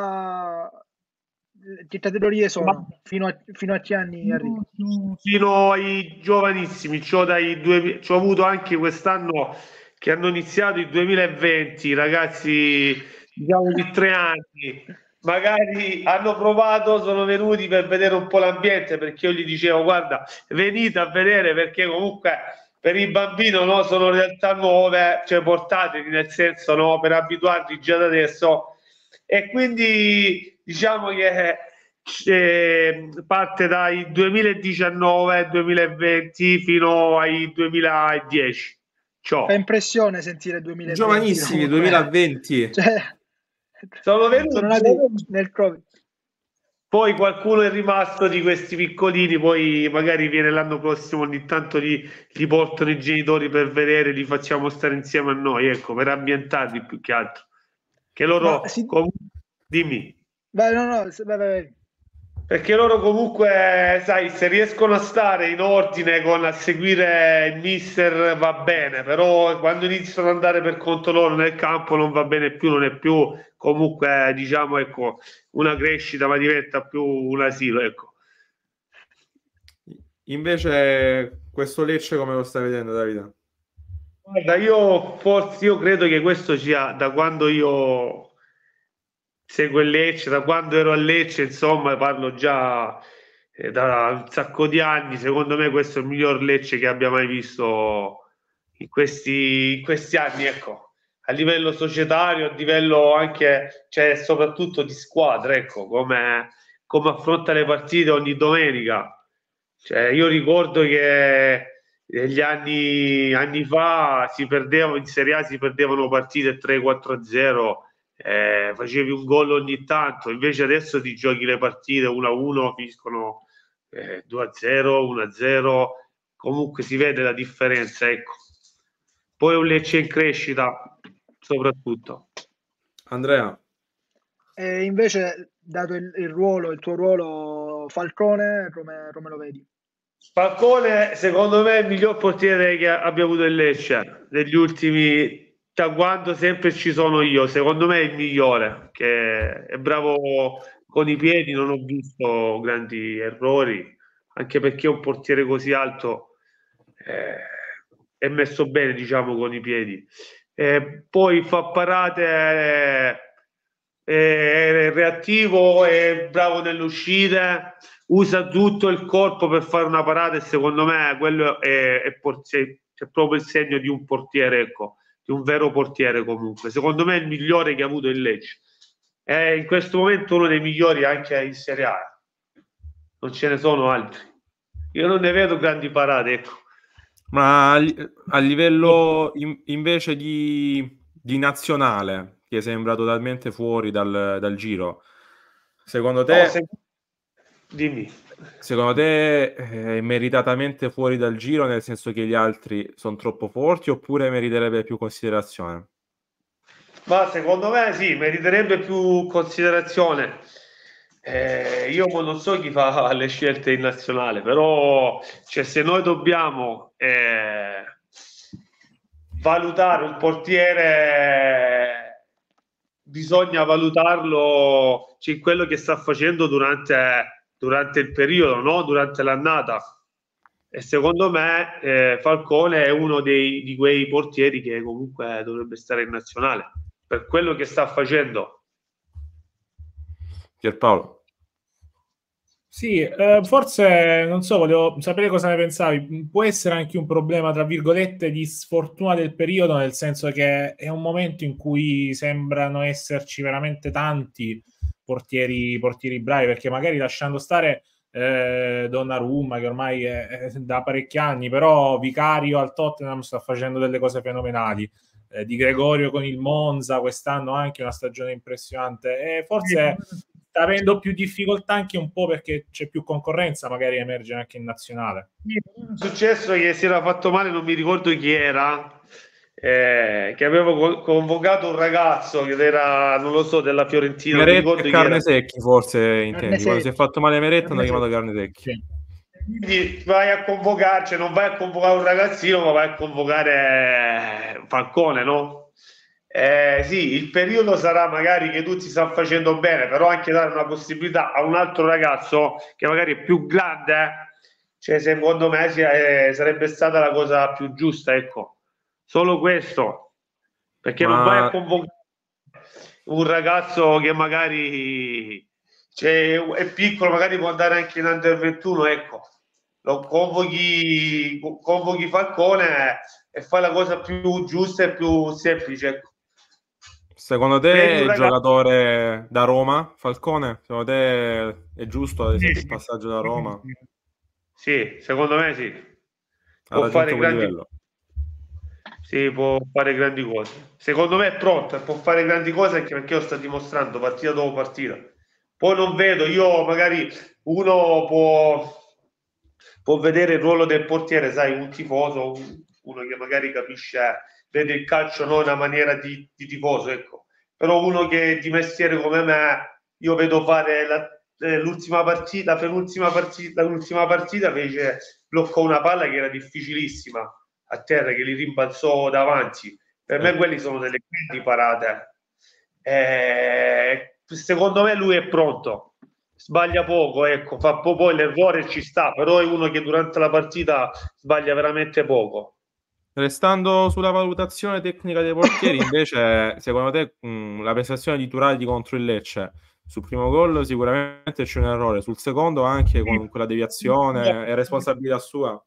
categorie sono? Fino a che anni arrivi? Fino ai giovanissimi, c'ho avuto anche quest'anno che hanno iniziato il 2020, ragazzi, diciamo di 3 anni. magari hanno provato, sono venuti per vedere un po' l'ambiente, perché io gli dicevo guarda, venite a vedere, perché comunque per i bambini, no, sono realtà nuove, cioè portatili, nel senso, no, per abituarli già da adesso, e quindi diciamo che parte dai 2019-2020 fino ai 2010. Fa impressione sentire 2020. Giovanissimi, comunque. 2020. Cioè, sono venuti, sono nati nel Covid. Poi qualcuno è rimasto di questi piccolini, poi magari viene l'anno prossimo, ogni tanto li portano i genitori per vedere, li facciamo stare insieme a noi, ecco, per ambientarli più che altro. Che loro dimmi. Vai, vai. Perché loro comunque, sai, se riescono a stare in ordine a seguire il mister va bene, però quando iniziano ad andare per conto loro nel campo non va bene più, non è più comunque, diciamo, ecco, una crescita, ma diventa più un asilo, ecco. Invece questo Lecce come lo stai vedendo, Davide? Guarda, io credo che questo sia da quando io seguo il Lecce, da quando ero a Lecce, insomma, parlo già da un sacco di anni. Secondo me questo è il miglior Lecce che abbia mai visto in questi anni, ecco, a livello societario, a livello anche, cioè, soprattutto di squadra, ecco, come affronta le partite ogni domenica. Cioè, io ricordo che negli anni fa si perdeva, in Serie A si perdevano partite 3-4-0, facevi un gol ogni tanto, invece adesso ti giochi le partite 1-1, finiscono 2-0, 1-0, comunque si vede la differenza, ecco. Poi un Lecce in crescita soprattutto. Andrea? Invece, dato il tuo ruolo, Falcone, come lo vedi? Falcone secondo me è il miglior portiere che abbia avuto il Lecce negli ultimi, da quando sempre ci sono io, secondo me è il migliore, che è bravo con i piedi, non ho visto grandi errori, anche perché un portiere così alto è messo bene, diciamo, con i piedi. Poi fa parate, è reattivo, è bravo nell'uscita, usa tutto il corpo per fare una parata, e secondo me quello è proprio il segno di un portiere, ecco, di un vero portiere. Comunque secondo me è il migliore che ha avuto il Lecce, è in questo momento uno dei migliori anche in Serie A, non ce ne sono altri, io non ne vedo grandi parate, ecco. Ma a livello invece di nazionale, che sembra totalmente fuori dal giro, secondo te dimmi. Secondo te è meritatamente fuori dal giro, nel senso che gli altri sono troppo forti, oppure meriterebbe più considerazione? Ma secondo me sì, meriterebbe più considerazione. Io non so chi fa le scelte in nazionale, però cioè, se noi dobbiamo valutare un portiere, bisogna valutarlo in quello che sta facendo durante il periodo, no? Durante l'annata. E secondo me Falcone è uno di quei portieri che comunque dovrebbe stare in nazionale per quello che sta facendo. Pierpaolo? Sì, forse, non so, volevo sapere cosa ne pensavi. Può essere anche un problema, tra virgolette, di sfortuna del periodo, nel senso che è un momento in cui sembrano esserci veramente tanti portieri bravi, perché magari lasciando stare Donnarumma, che ormai è da parecchi anni, però Vicario al Tottenham sta facendo delle cose fenomenali. Di Gregorio con il Monza quest'anno anche una stagione impressionante, e forse sta avendo più difficoltà anche un po' perché c'è più concorrenza, magari emerge anche in nazionale. È successo che si era fatto male, non mi ricordo chi era, che aveva convocato un ragazzo che era, non lo so, della Fiorentina. Meret e Carnesecchi, forse intendi. Quando si è fatto male Meret hanno chiamato Carnesecchi. Sì. Quindi vai a convocare, cioè non vai a convocare un ragazzino, ma vai a convocare Falcone, no? Sì, il periodo sarà magari che tutti stanno facendo bene, però anche dare una possibilità a un altro ragazzo che magari è più grande, cioè secondo me sarebbe stata la cosa più giusta, ecco. Solo questo, perché non vai a convocare un ragazzo che magari è piccolo, magari può andare anche in Under 21, ecco, lo convochi Falcone e fai la cosa più giusta e più semplice, ecco. Secondo te Prendi è un il ragazzo. giocatore da Roma, Falcone? Secondo te è giusto, ad esempio, il Sì, passaggio da Roma? sì, secondo me sì. Ha Può fare raggiunto quel grandi livello? Sì, può fare grandi cose. Secondo me è pronto e può fare grandi cose anche perché lo sta dimostrando partita dopo partita. Poi non vedo, io magari uno può vedere il ruolo del portiere, sai, un tifoso, uno che magari capisce, vede il calcio non in una maniera di tifoso, ecco. Però uno che di mestiere come me, io vedo fare l'ultima partita, l'ultima partita fece, bloccò una palla che era difficilissima a terra, che li rimbalzò davanti. Per me quelli sono delle grandi parate. Secondo me lui è pronto, sbaglia poco, ecco, fa poi l'errore ci sta, però è uno che durante la partita sbaglia veramente poco. Restando sulla valutazione tecnica dei portieri, invece, secondo te la prestazione di Turati contro il Lecce sul primo gol sicuramente c'è un errore, sul secondo anche con quella deviazione è responsabilità sua?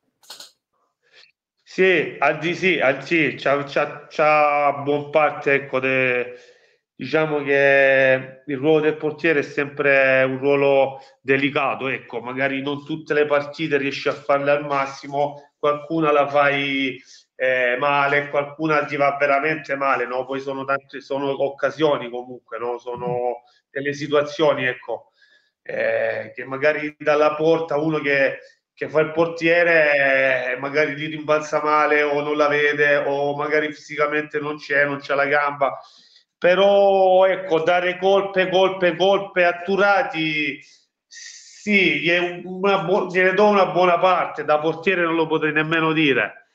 Sì, sì, c'ha buon parte, ecco, diciamo che il ruolo del portiere è sempre un ruolo delicato, ecco, magari non tutte le partite riesci a farle al massimo, qualcuna la fai male, qualcuna ti va veramente male, no? Poi sono occasioni comunque, no? Sono delle situazioni, ecco, che magari dalla porta uno che fa il portiere magari gli rimbalza male o non la vede o magari fisicamente non c'è la gamba, però ecco, dare colpe a Turati sì, gliene do una buona parte, da portiere non lo potrei nemmeno dire,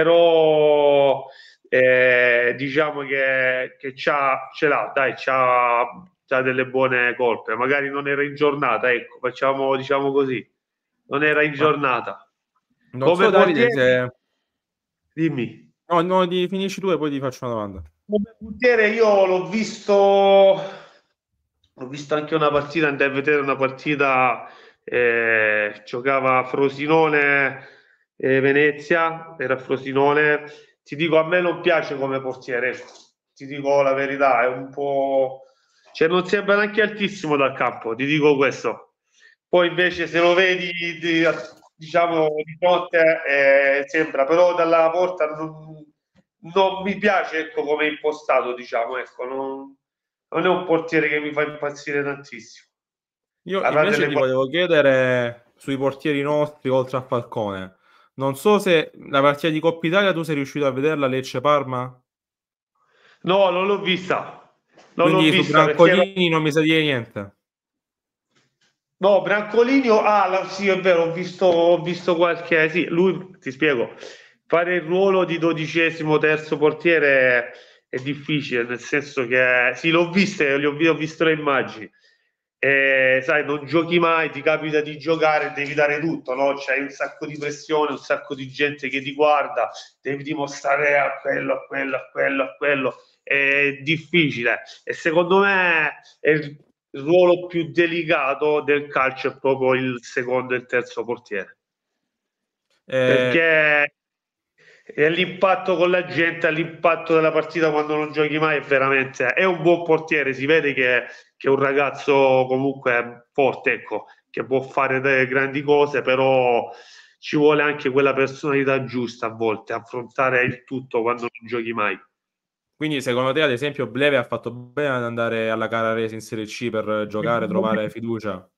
però diciamo che ce l'ha, dai, c'ha delle buone colpe, magari non era in giornata, ecco, diciamo così, non era in Ma giornata. non Come so Davide portiere, se... dimmi. No, no, finisci tu e poi ti faccio una domanda. Come portiere io l'ho visto anche una partita, andai a vedere una partita, giocava Frosinone Venezia, era Frosinone. Ti dico, a me non piace come portiere, ecco. Ti dico la verità, è un po'... Cioè non sembra neanche altissimo dal campo, ti dico questo. Poi invece se lo vedi, diciamo, di fronte sembra, però dalla porta non mi piace, ecco, come è impostato, diciamo, ecco, non è un portiere che mi fa impazzire tantissimo. Io Avrà invece delle ti volevo chiedere sui portieri nostri, oltre a Falcone. Non so se la partita di Coppa Italia tu sei riuscito a vederla Lecce-Parma? No, non l'ho vista. Non l'ho Quindi su vista perché Brancolini non mi sa dire niente. no, Brancolini, sì, è vero, ho visto qualche... Sì, lui, ti spiego, fare il ruolo di 12° terzo portiere è difficile, nel senso che sì, l'ho visto, ho visto le immagini. Sai, non giochi mai, ti capita di giocare, devi dare tutto, no? C'hai un sacco di pressione, un sacco di gente che ti guarda, devi dimostrare a quello, a quello, a quello, a quello. È difficile e secondo me è il ruolo più delicato del calcio è proprio il secondo e il terzo portiere, Eh, perché è l'impatto con la gente, l'impatto della partita quando non giochi mai è un buon portiere, si vede che è un ragazzo comunque forte, ecco, che può fare delle grandi cose, però ci vuole anche quella personalità giusta a volte, affrontare il tutto quando non giochi mai. quindi secondo te, ad esempio, Bleve ha fatto bene ad andare alla gara resa in Serie C per giocare, trovare fiducia?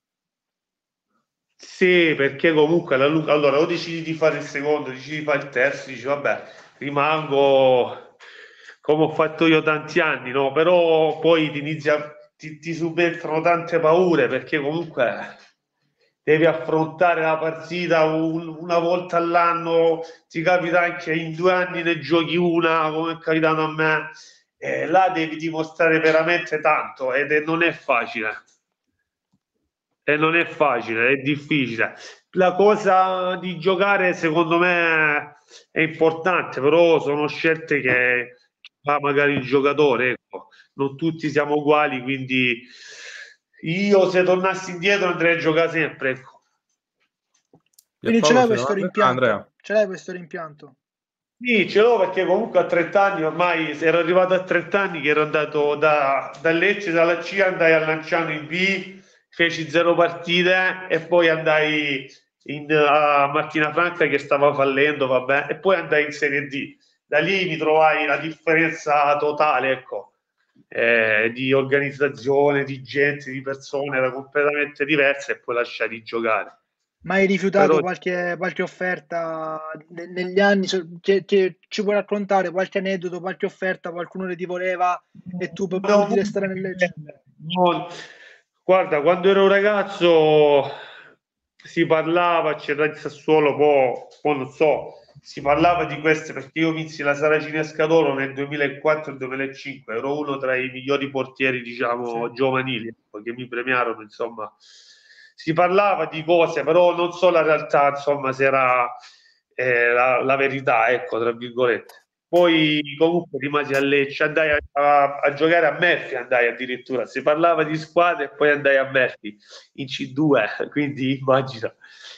Sì, perché comunque allora o decidi di fare il secondo, decidi di fare il terzo, dici vabbè, rimango come ho fatto io tanti anni, no? Però poi ti subentrano tante paure perché comunque devi affrontare la partita una volta all'anno, ti capita anche in 2 anni ne giochi una, come è capitato a me, e là devi dimostrare veramente tanto non è facile. E non è facile, è difficile. La cosa di giocare, secondo me, è importante, però sono scelte che magari il giocatore, ecco. Non tutti siamo uguali, quindi io se tornassi indietro andrei a giocare sempre, ecco. Quindi ce l'hai questo rimpianto? Ce l'hai questo rimpianto? Sì, ce l'ho perché comunque a 30 anni, ormai ero arrivato a 30 anni che ero andato da Lecce, dalla C andai a Lanciano in B, feci 0 partite e poi andai a Martina Franca che stava fallendo, vabbè, e poi andai in Serie D. Da lì mi trovai la differenza totale, ecco, di organizzazione, di gente, di persone, era completamente diversa e poi lasciai di giocare. Ma hai rifiutato qualche offerta negli anni? Ci puoi raccontare qualche aneddoto, qualche offerta, qualcuno che ti voleva e tu per di restare nel Lecce? No. Guarda, quando ero ragazzo si parlava, c'era il Sassuolo, poi non so, si parlava di queste perché io vinsi la Saracinesca d'Oro nel 2004 e 2005, ero uno tra i migliori portieri, diciamo, sì, giovanili, che mi premiarono, insomma. Si parlava di cose, però non so la realtà, insomma, se era la verità, ecco, tra virgolette. Poi comunque rimasi a Lecce, andai a giocare a Melfi, andai addirittura, si parlava di squadre e poi andai a Melfi in C2, quindi immagina.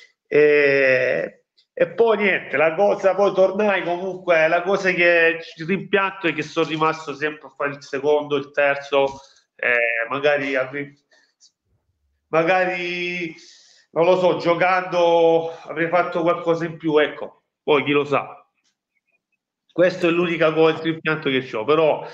E poi niente, la cosa, poi tornai comunque, la cosa che ci rimpianto è che sono rimasto sempre a fare il secondo, il terzo, magari non lo so, giocando avrei fatto qualcosa in più, ecco, poi chi lo sa. Questo è l'unica cosa, il rimpianto che ho, però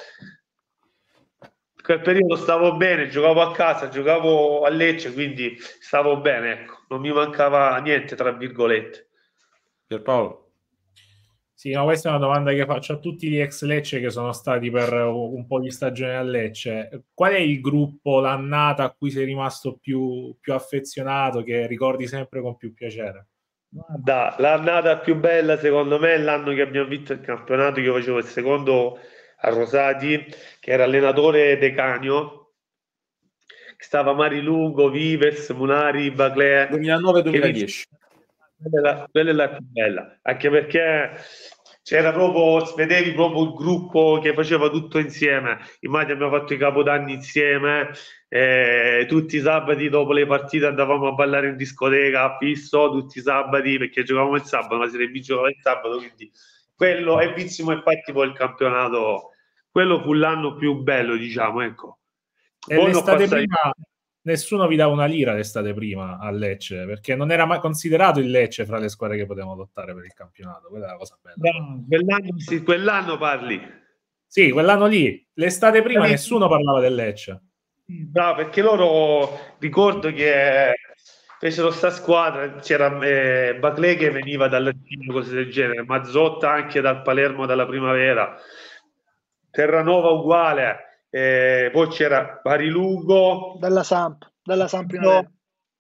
in quel periodo stavo bene, giocavo a casa, giocavo a Lecce, quindi stavo bene, ecco, non mi mancava niente, tra virgolette. Pierpaolo. Sì, no, questa è una domanda che faccio a tutti gli ex Lecce che sono stati per un po' di stagioni a Lecce. Qual è il gruppo, l'annata a cui sei rimasto più affezionato, che ricordi sempre con più piacere? Guarda, l'annata più bella secondo me è l'anno che abbiamo vinto il campionato, che io facevo il secondo a Rosati, che era allenatore De Canio, stava Marilungo, Vives, Munari, Baclea. 2009-2010. Quella è la più bella, anche perché c'era proprio, vedevi proprio il gruppo che faceva tutto insieme. Immagino abbiamo fatto i capodanni insieme, tutti i sabati dopo le partite andavamo a ballare in discoteca fisso tutti i sabati perché giocavamo il sabato, ma Serie B giocava il sabato, quindi quello e vincimo infatti poi il campionato. Quello fu l'anno più bello, diciamo, ecco. E l'estate prima nessuno vi dava una lira l'estate prima a Lecce, perché non era mai considerato il Lecce fra le squadre che potevano lottare per il campionato. Quella è la cosa bella. Quell'anno parli? Sì, quell'anno lì. L'estate prima nessuno parlava del Lecce. No, perché loro, ricordo che fecero sta squadra, c'era Baclé che veniva dall'Artino, cose del genere, Mazzotta anche dal Palermo dalla Primavera, Terranova uguale, poi c'era Parilugo dalla Samp Primavera.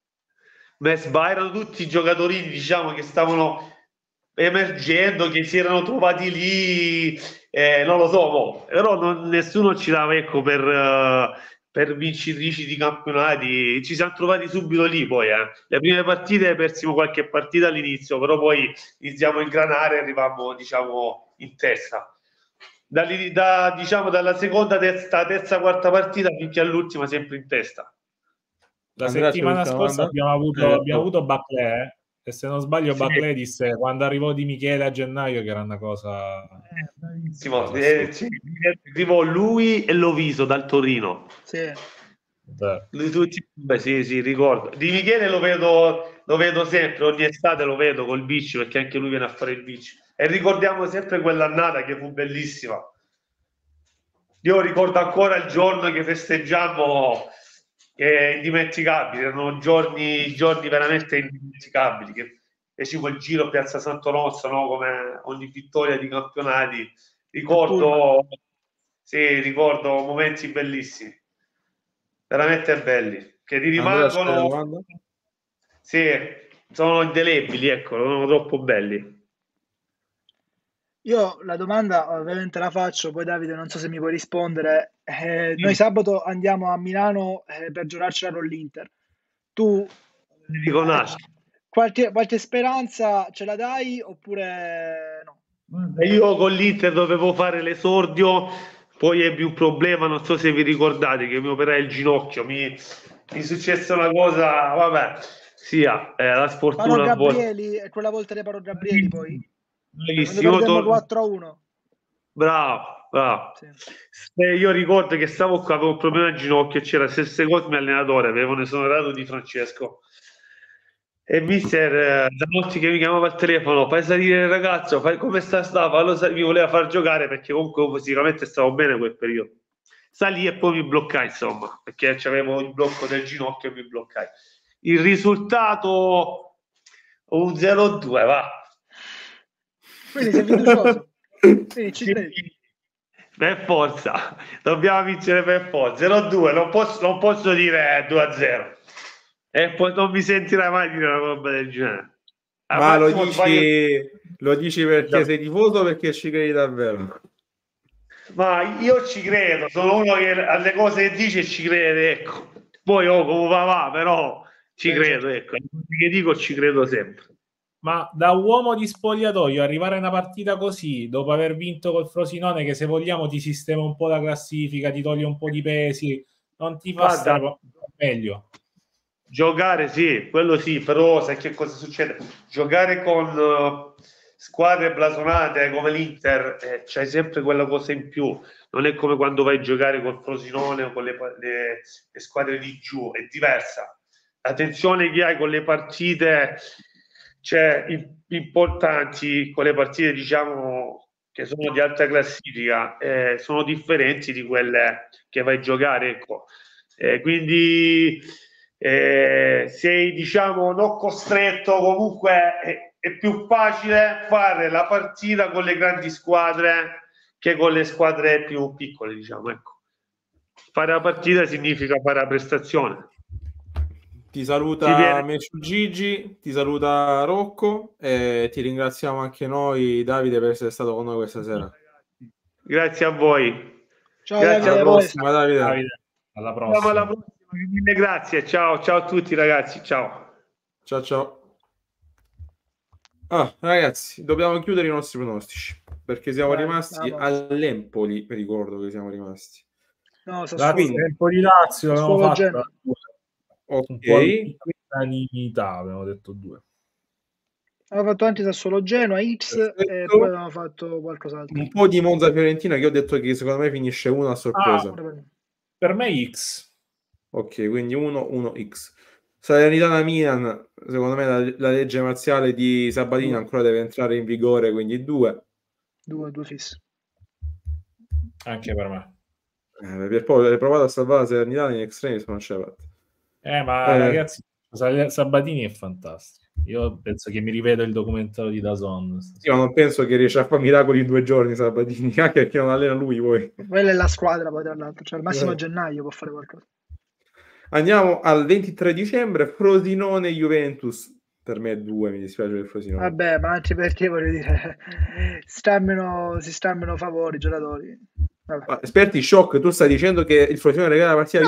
Mesba, erano tutti giocatori, diciamo, che stavano emergendo, che si erano trovati lì, non lo so, però nessuno ci dava, ecco, per vincitrici di campionati, ci siamo trovati subito lì poi, le prime partite persimo qualche partita all'inizio, però poi iniziamo a ingranare e arrivavamo, diciamo, in testa. Diciamo, dalla seconda, terza, quarta partita finché all'ultima sempre in testa. La settimana scorsa abbiamo avuto Baclé, e se non sbaglio sì. Baclé disse quando arrivò Di Michele a gennaio che era una cosa... Arrivò lui e Loviso dal Torino. Sì. Sì, ricordo. Di Michele lo vedo sempre, ogni estate lo vedo col bici, perché anche lui viene a fare il bici. E ricordiamo sempre quell'annata che fu bellissima. Io ricordo ancora il giorno che festeggiamo, che è indimenticabile, erano giorni veramente indimenticabili, che fecimo il giro a Piazza Santo Nostro, no? Come ogni vittoria di campionati. Ricordo momenti bellissimi, veramente belli, che ti rimangono, sì, sono indelebili, ecco, sono troppo belli. Io la domanda ovviamente la faccio, poi Davide non so se mi puoi rispondere. Noi sabato andiamo a Milano per giocarcela con l'Inter. Tu qualche speranza ce la dai oppure no? Io con l'Inter dovevo fare l'esordio, poi ebbi un problema, non so se vi ricordate, che mi operai il ginocchio, mi successe una cosa, vabbè, sia la Paro sfortuna a volte. Gabrieli, e quella volta di Paro Gabrieli poi? Quando Bravissimo, perdemmo 4-1. bravo. Sì. Io ricordo che stavo qua, avevo un problema al ginocchio e c'era Sessegot, mio allenatore, avevano esonerato Di Francesco. E mister Zanotti che mi chiamava al telefono, fai salire il ragazzo, fai come mi voleva far giocare perché comunque fisicamente stavo bene quel periodo. Salì e poi mi bloccai, insomma, perché c'avevo il blocco del ginocchio e mi bloccai. Il risultato un 0-2, va. Quindi sei fiducioso. Quindi ci credi. Per forza, dobbiamo vincere per forza. 0-2, non posso dire 2-0. E poi non mi sentirai mai dire una roba del genere. Ma lo dici perché sei tifoso o perché ci credi davvero? Ma io ci credo, sono uno che alle cose che dice ci crede, ecco. Poi come va, però ci credo, ecco. Le cose che dico ci credo sempre. Ma da uomo di spogliatoio arrivare a una partita così, dopo aver vinto col Frosinone, che se vogliamo ti sistema un po' la classifica, ti toglie un po' di pesi, non ti fa stare meglio? Giocare sì, quello sì, però sai che cosa succede? Giocare con squadre blasonate come l'Inter, c'hai sempre quella cosa in più. Non è come quando vai a giocare col Frosinone o con le squadre di giù, è diversa. La tensione che hai con le partite importanti, con le partite diciamo che sono di alta classifica, sono differenti di quelle che vai a giocare, ecco. Quindi sei diciamo non costretto, comunque è più facile fare la partita con le grandi squadre che con le squadre più piccole, diciamo, ecco. Fare la partita significa fare la prestazione. Ti saluta Messu Gigi, ti saluta Rocco e ti ringraziamo anche noi, Davide, per essere stato con noi questa sera. Grazie a voi. Ciao, grazie Davide, alla prossima, Davide. Alla prossima. Alla prossima. Mille grazie. Ciao a tutti ragazzi. Ciao. Ragazzi, dobbiamo chiudere i nostri pronostici perché siamo rimasti all'Empoli. Vi ricordo che siamo rimasti. No, Empoli Lazio abbiamo fatto ok. Unanimità, abbiamo detto 2. Abbiamo fatto anche Sassuolo Genoa X. Perfetto. E poi abbiamo fatto qualcos'altro. Un po' di Monza Fiorentina, che ho detto che secondo me finisce 1 a sorpresa. Per me X. Ok, quindi 1-1-X. Salernitana Milan, secondo me la legge marziale di Sabatini ancora deve entrare in vigore, quindi 2 fissi. Anche per me. Per poi hai provato a salvare la Salernitana in extremis, ma non ce l'ha fatta. Ma ragazzi, Sabatini è fantastico. Io penso che mi rivedo il documentario di DAZN. Io non penso che riesca a fare miracoli in 2 giorni Sabatini, anche perché non allena lui poi. Quella è la squadra poi tra l'altro, cioè al massimo a gennaio può fare qualcosa. Andiamo al 23 dicembre, Frosinone Juventus. Per me è 2, mi dispiace per Frosinone. Vabbè, ma anche perché voglio dire si stammeno favori i giocatori. Vabbè. Esperti shock, tu stai dicendo che il Frosinone regala la partita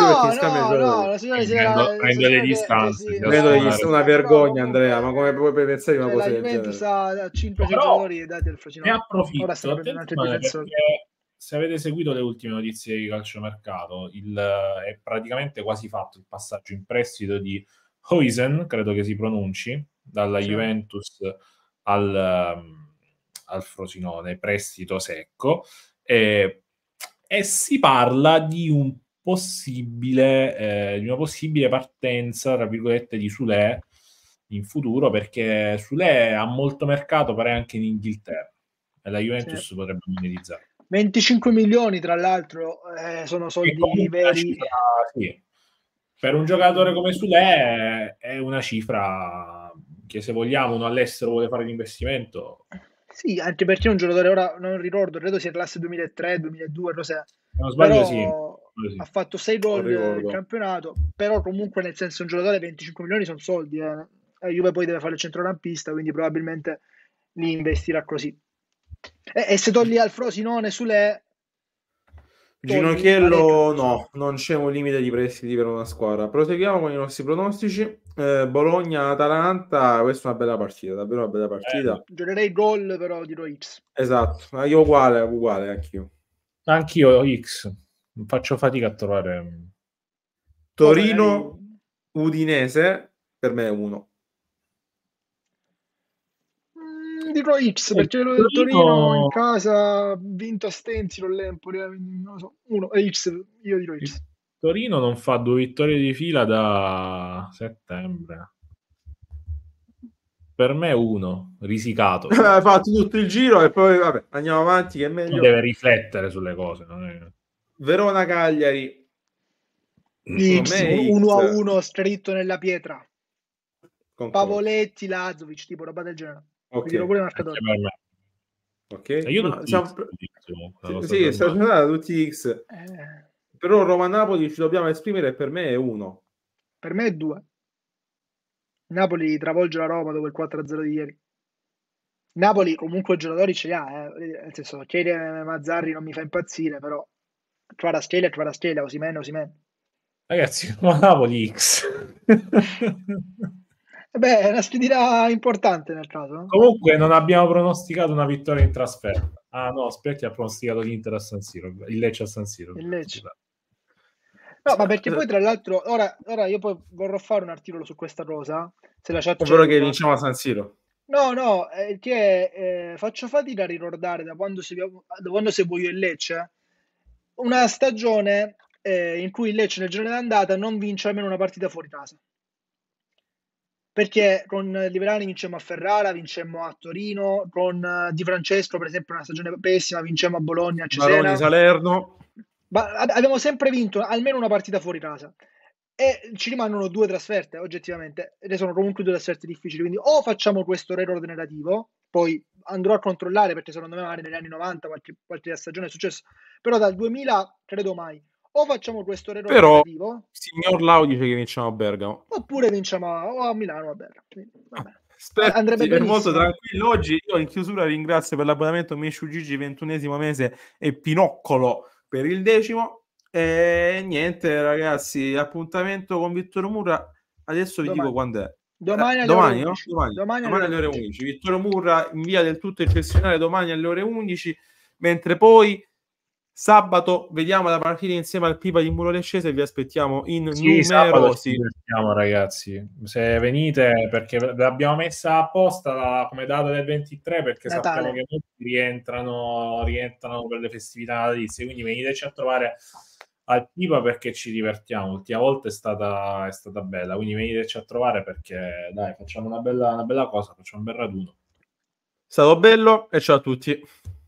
prendo le distanze. Una vergogna, Andrea, ma come puoi pensare una cosa del genere? La Juventus ha 5 giocatori dati al Frosinone. Ne approfitto. Ora sta prendendo altri difensori. Se avete seguito le ultime notizie di calciomercato, è praticamente quasi fatto il passaggio in prestito di Huijsen, credo che si pronunci, dalla Juventus al Frosinone, prestito secco, e si parla di una possibile partenza, tra virgolette, di Soulé in futuro, perché Soulé ha molto mercato, pare anche in Inghilterra, e la Juventus potrebbe monetizzare. 25 milioni, tra l'altro, sono soldi veri. Sì. Per un giocatore come Soulé è una cifra che, se vogliamo, uno all'estero vuole fare l'investimento. Sì, anche perché è un giocatore, ora non ricordo, credo sia classe 2003, 2002, non so. Non sbaglio, sì. Ha fatto 6 gol nel campionato, però comunque, nel senso, un giocatore 25 milioni sono soldi. Juve poi deve fare il centrocampista, quindi probabilmente li investirà così. E se togli al Frosinone Soulé, Ginocchiello no, non c'è un limite di prestiti per una squadra. Proseguiamo con i nostri pronostici. Bologna-Atalanta, questa è una bella partita, davvero una bella partita. Giocherei gol, però dirò X. Esatto, io uguale anch'io. Anch'io X, faccio fatica a trovare. Torino-Udinese, per me è 1. Dirò X, perché il Torino in casa ha vinto a Stenzio, l'Empoli, non lo so, 1 è X, io dirò X. Il Torino non fa 2 vittorie di fila da settembre. Per me 1, risicato. Hai fatto tutto il giro e poi vabbè, andiamo avanti che è meglio. Deve riflettere sulle cose. Non è... Verona-Cagliari. X, 1-1 scritto nella pietra. Concordo. Pavoletti, Lazovic, tipo roba del genere. Ok. Dirò pure marcatore. Ok. Io no, siamo... sì, è stagionata tutti X. Però Roma-Napoli ci dobbiamo esprimere, per me è 1. Per me è 2. Napoli travolge la Roma dopo il 4-0 di ieri. Napoli comunque giocatori ce li ha, nel senso, Chiellini e Mazzarri non mi fa impazzire, però Kvaratskhelia, Osimhen. Ragazzi, Napoli X. Beh, è una sfida importante nel caso. No? Comunque non abbiamo pronosticato una vittoria in trasferta. Ah no, aspetti, ha pronosticato l'Inter a San Siro, il Lecce a San Siro. Il Lecce. No, ma perché poi tra l'altro ora io poi vorrò fare un articolo su questa cosa, se la chat ovvero che vinciamo a San Siro. No, che faccio fatica a ricordare da quando seguo io il Lecce una stagione in cui il Lecce nel girone d'andata non vince almeno una partita fuori casa. Perché con Liverani vincemmo a Ferrara, vincemmo a Torino, con Di Francesco per esempio una stagione pessima, vincemmo a Bologna, a Cesena. Baroni Salerno. Ma abbiamo sempre vinto almeno una partita fuori casa e ci rimangono 2 trasferte oggettivamente, ed sono comunque 2 trasferte difficili, quindi o facciamo questo record negativo, poi andrò a controllare perché secondo me magari negli anni 90 qualche stagione è successo, però dal 2000 credo mai. O facciamo questo record negativo, signor Lau dice che vinciamo a Bergamo, oppure vinciamo a Milano o a Bergamo. Andrebbe è molto tranquillo. Oggi io in chiusura ringrazio per l'abbonamento Meshu Gigi 21esimo mese e Pinoccolo per il 10º. E niente ragazzi, appuntamento con Vittorio Murra. Adesso vi dico quando è. Domani alle ore 11. Vittorio Murra in via del tutto eccezionale domani alle ore 11, mentre poi sabato vediamo la partita insieme al Pipa di Muro Lescese e vi aspettiamo in numerosi. Ragazzi, se venite, perché l'abbiamo messa apposta come data del 23 perché Natale. Sappiamo che molti rientrano per le festività natalizie, quindi veniteci a trovare al Pipa perché ci divertiamo. L'ultima volta è stata bella, quindi veniteci a trovare perché dai, facciamo una bella cosa, facciamo un bel raduno. È stato bello e ciao a tutti.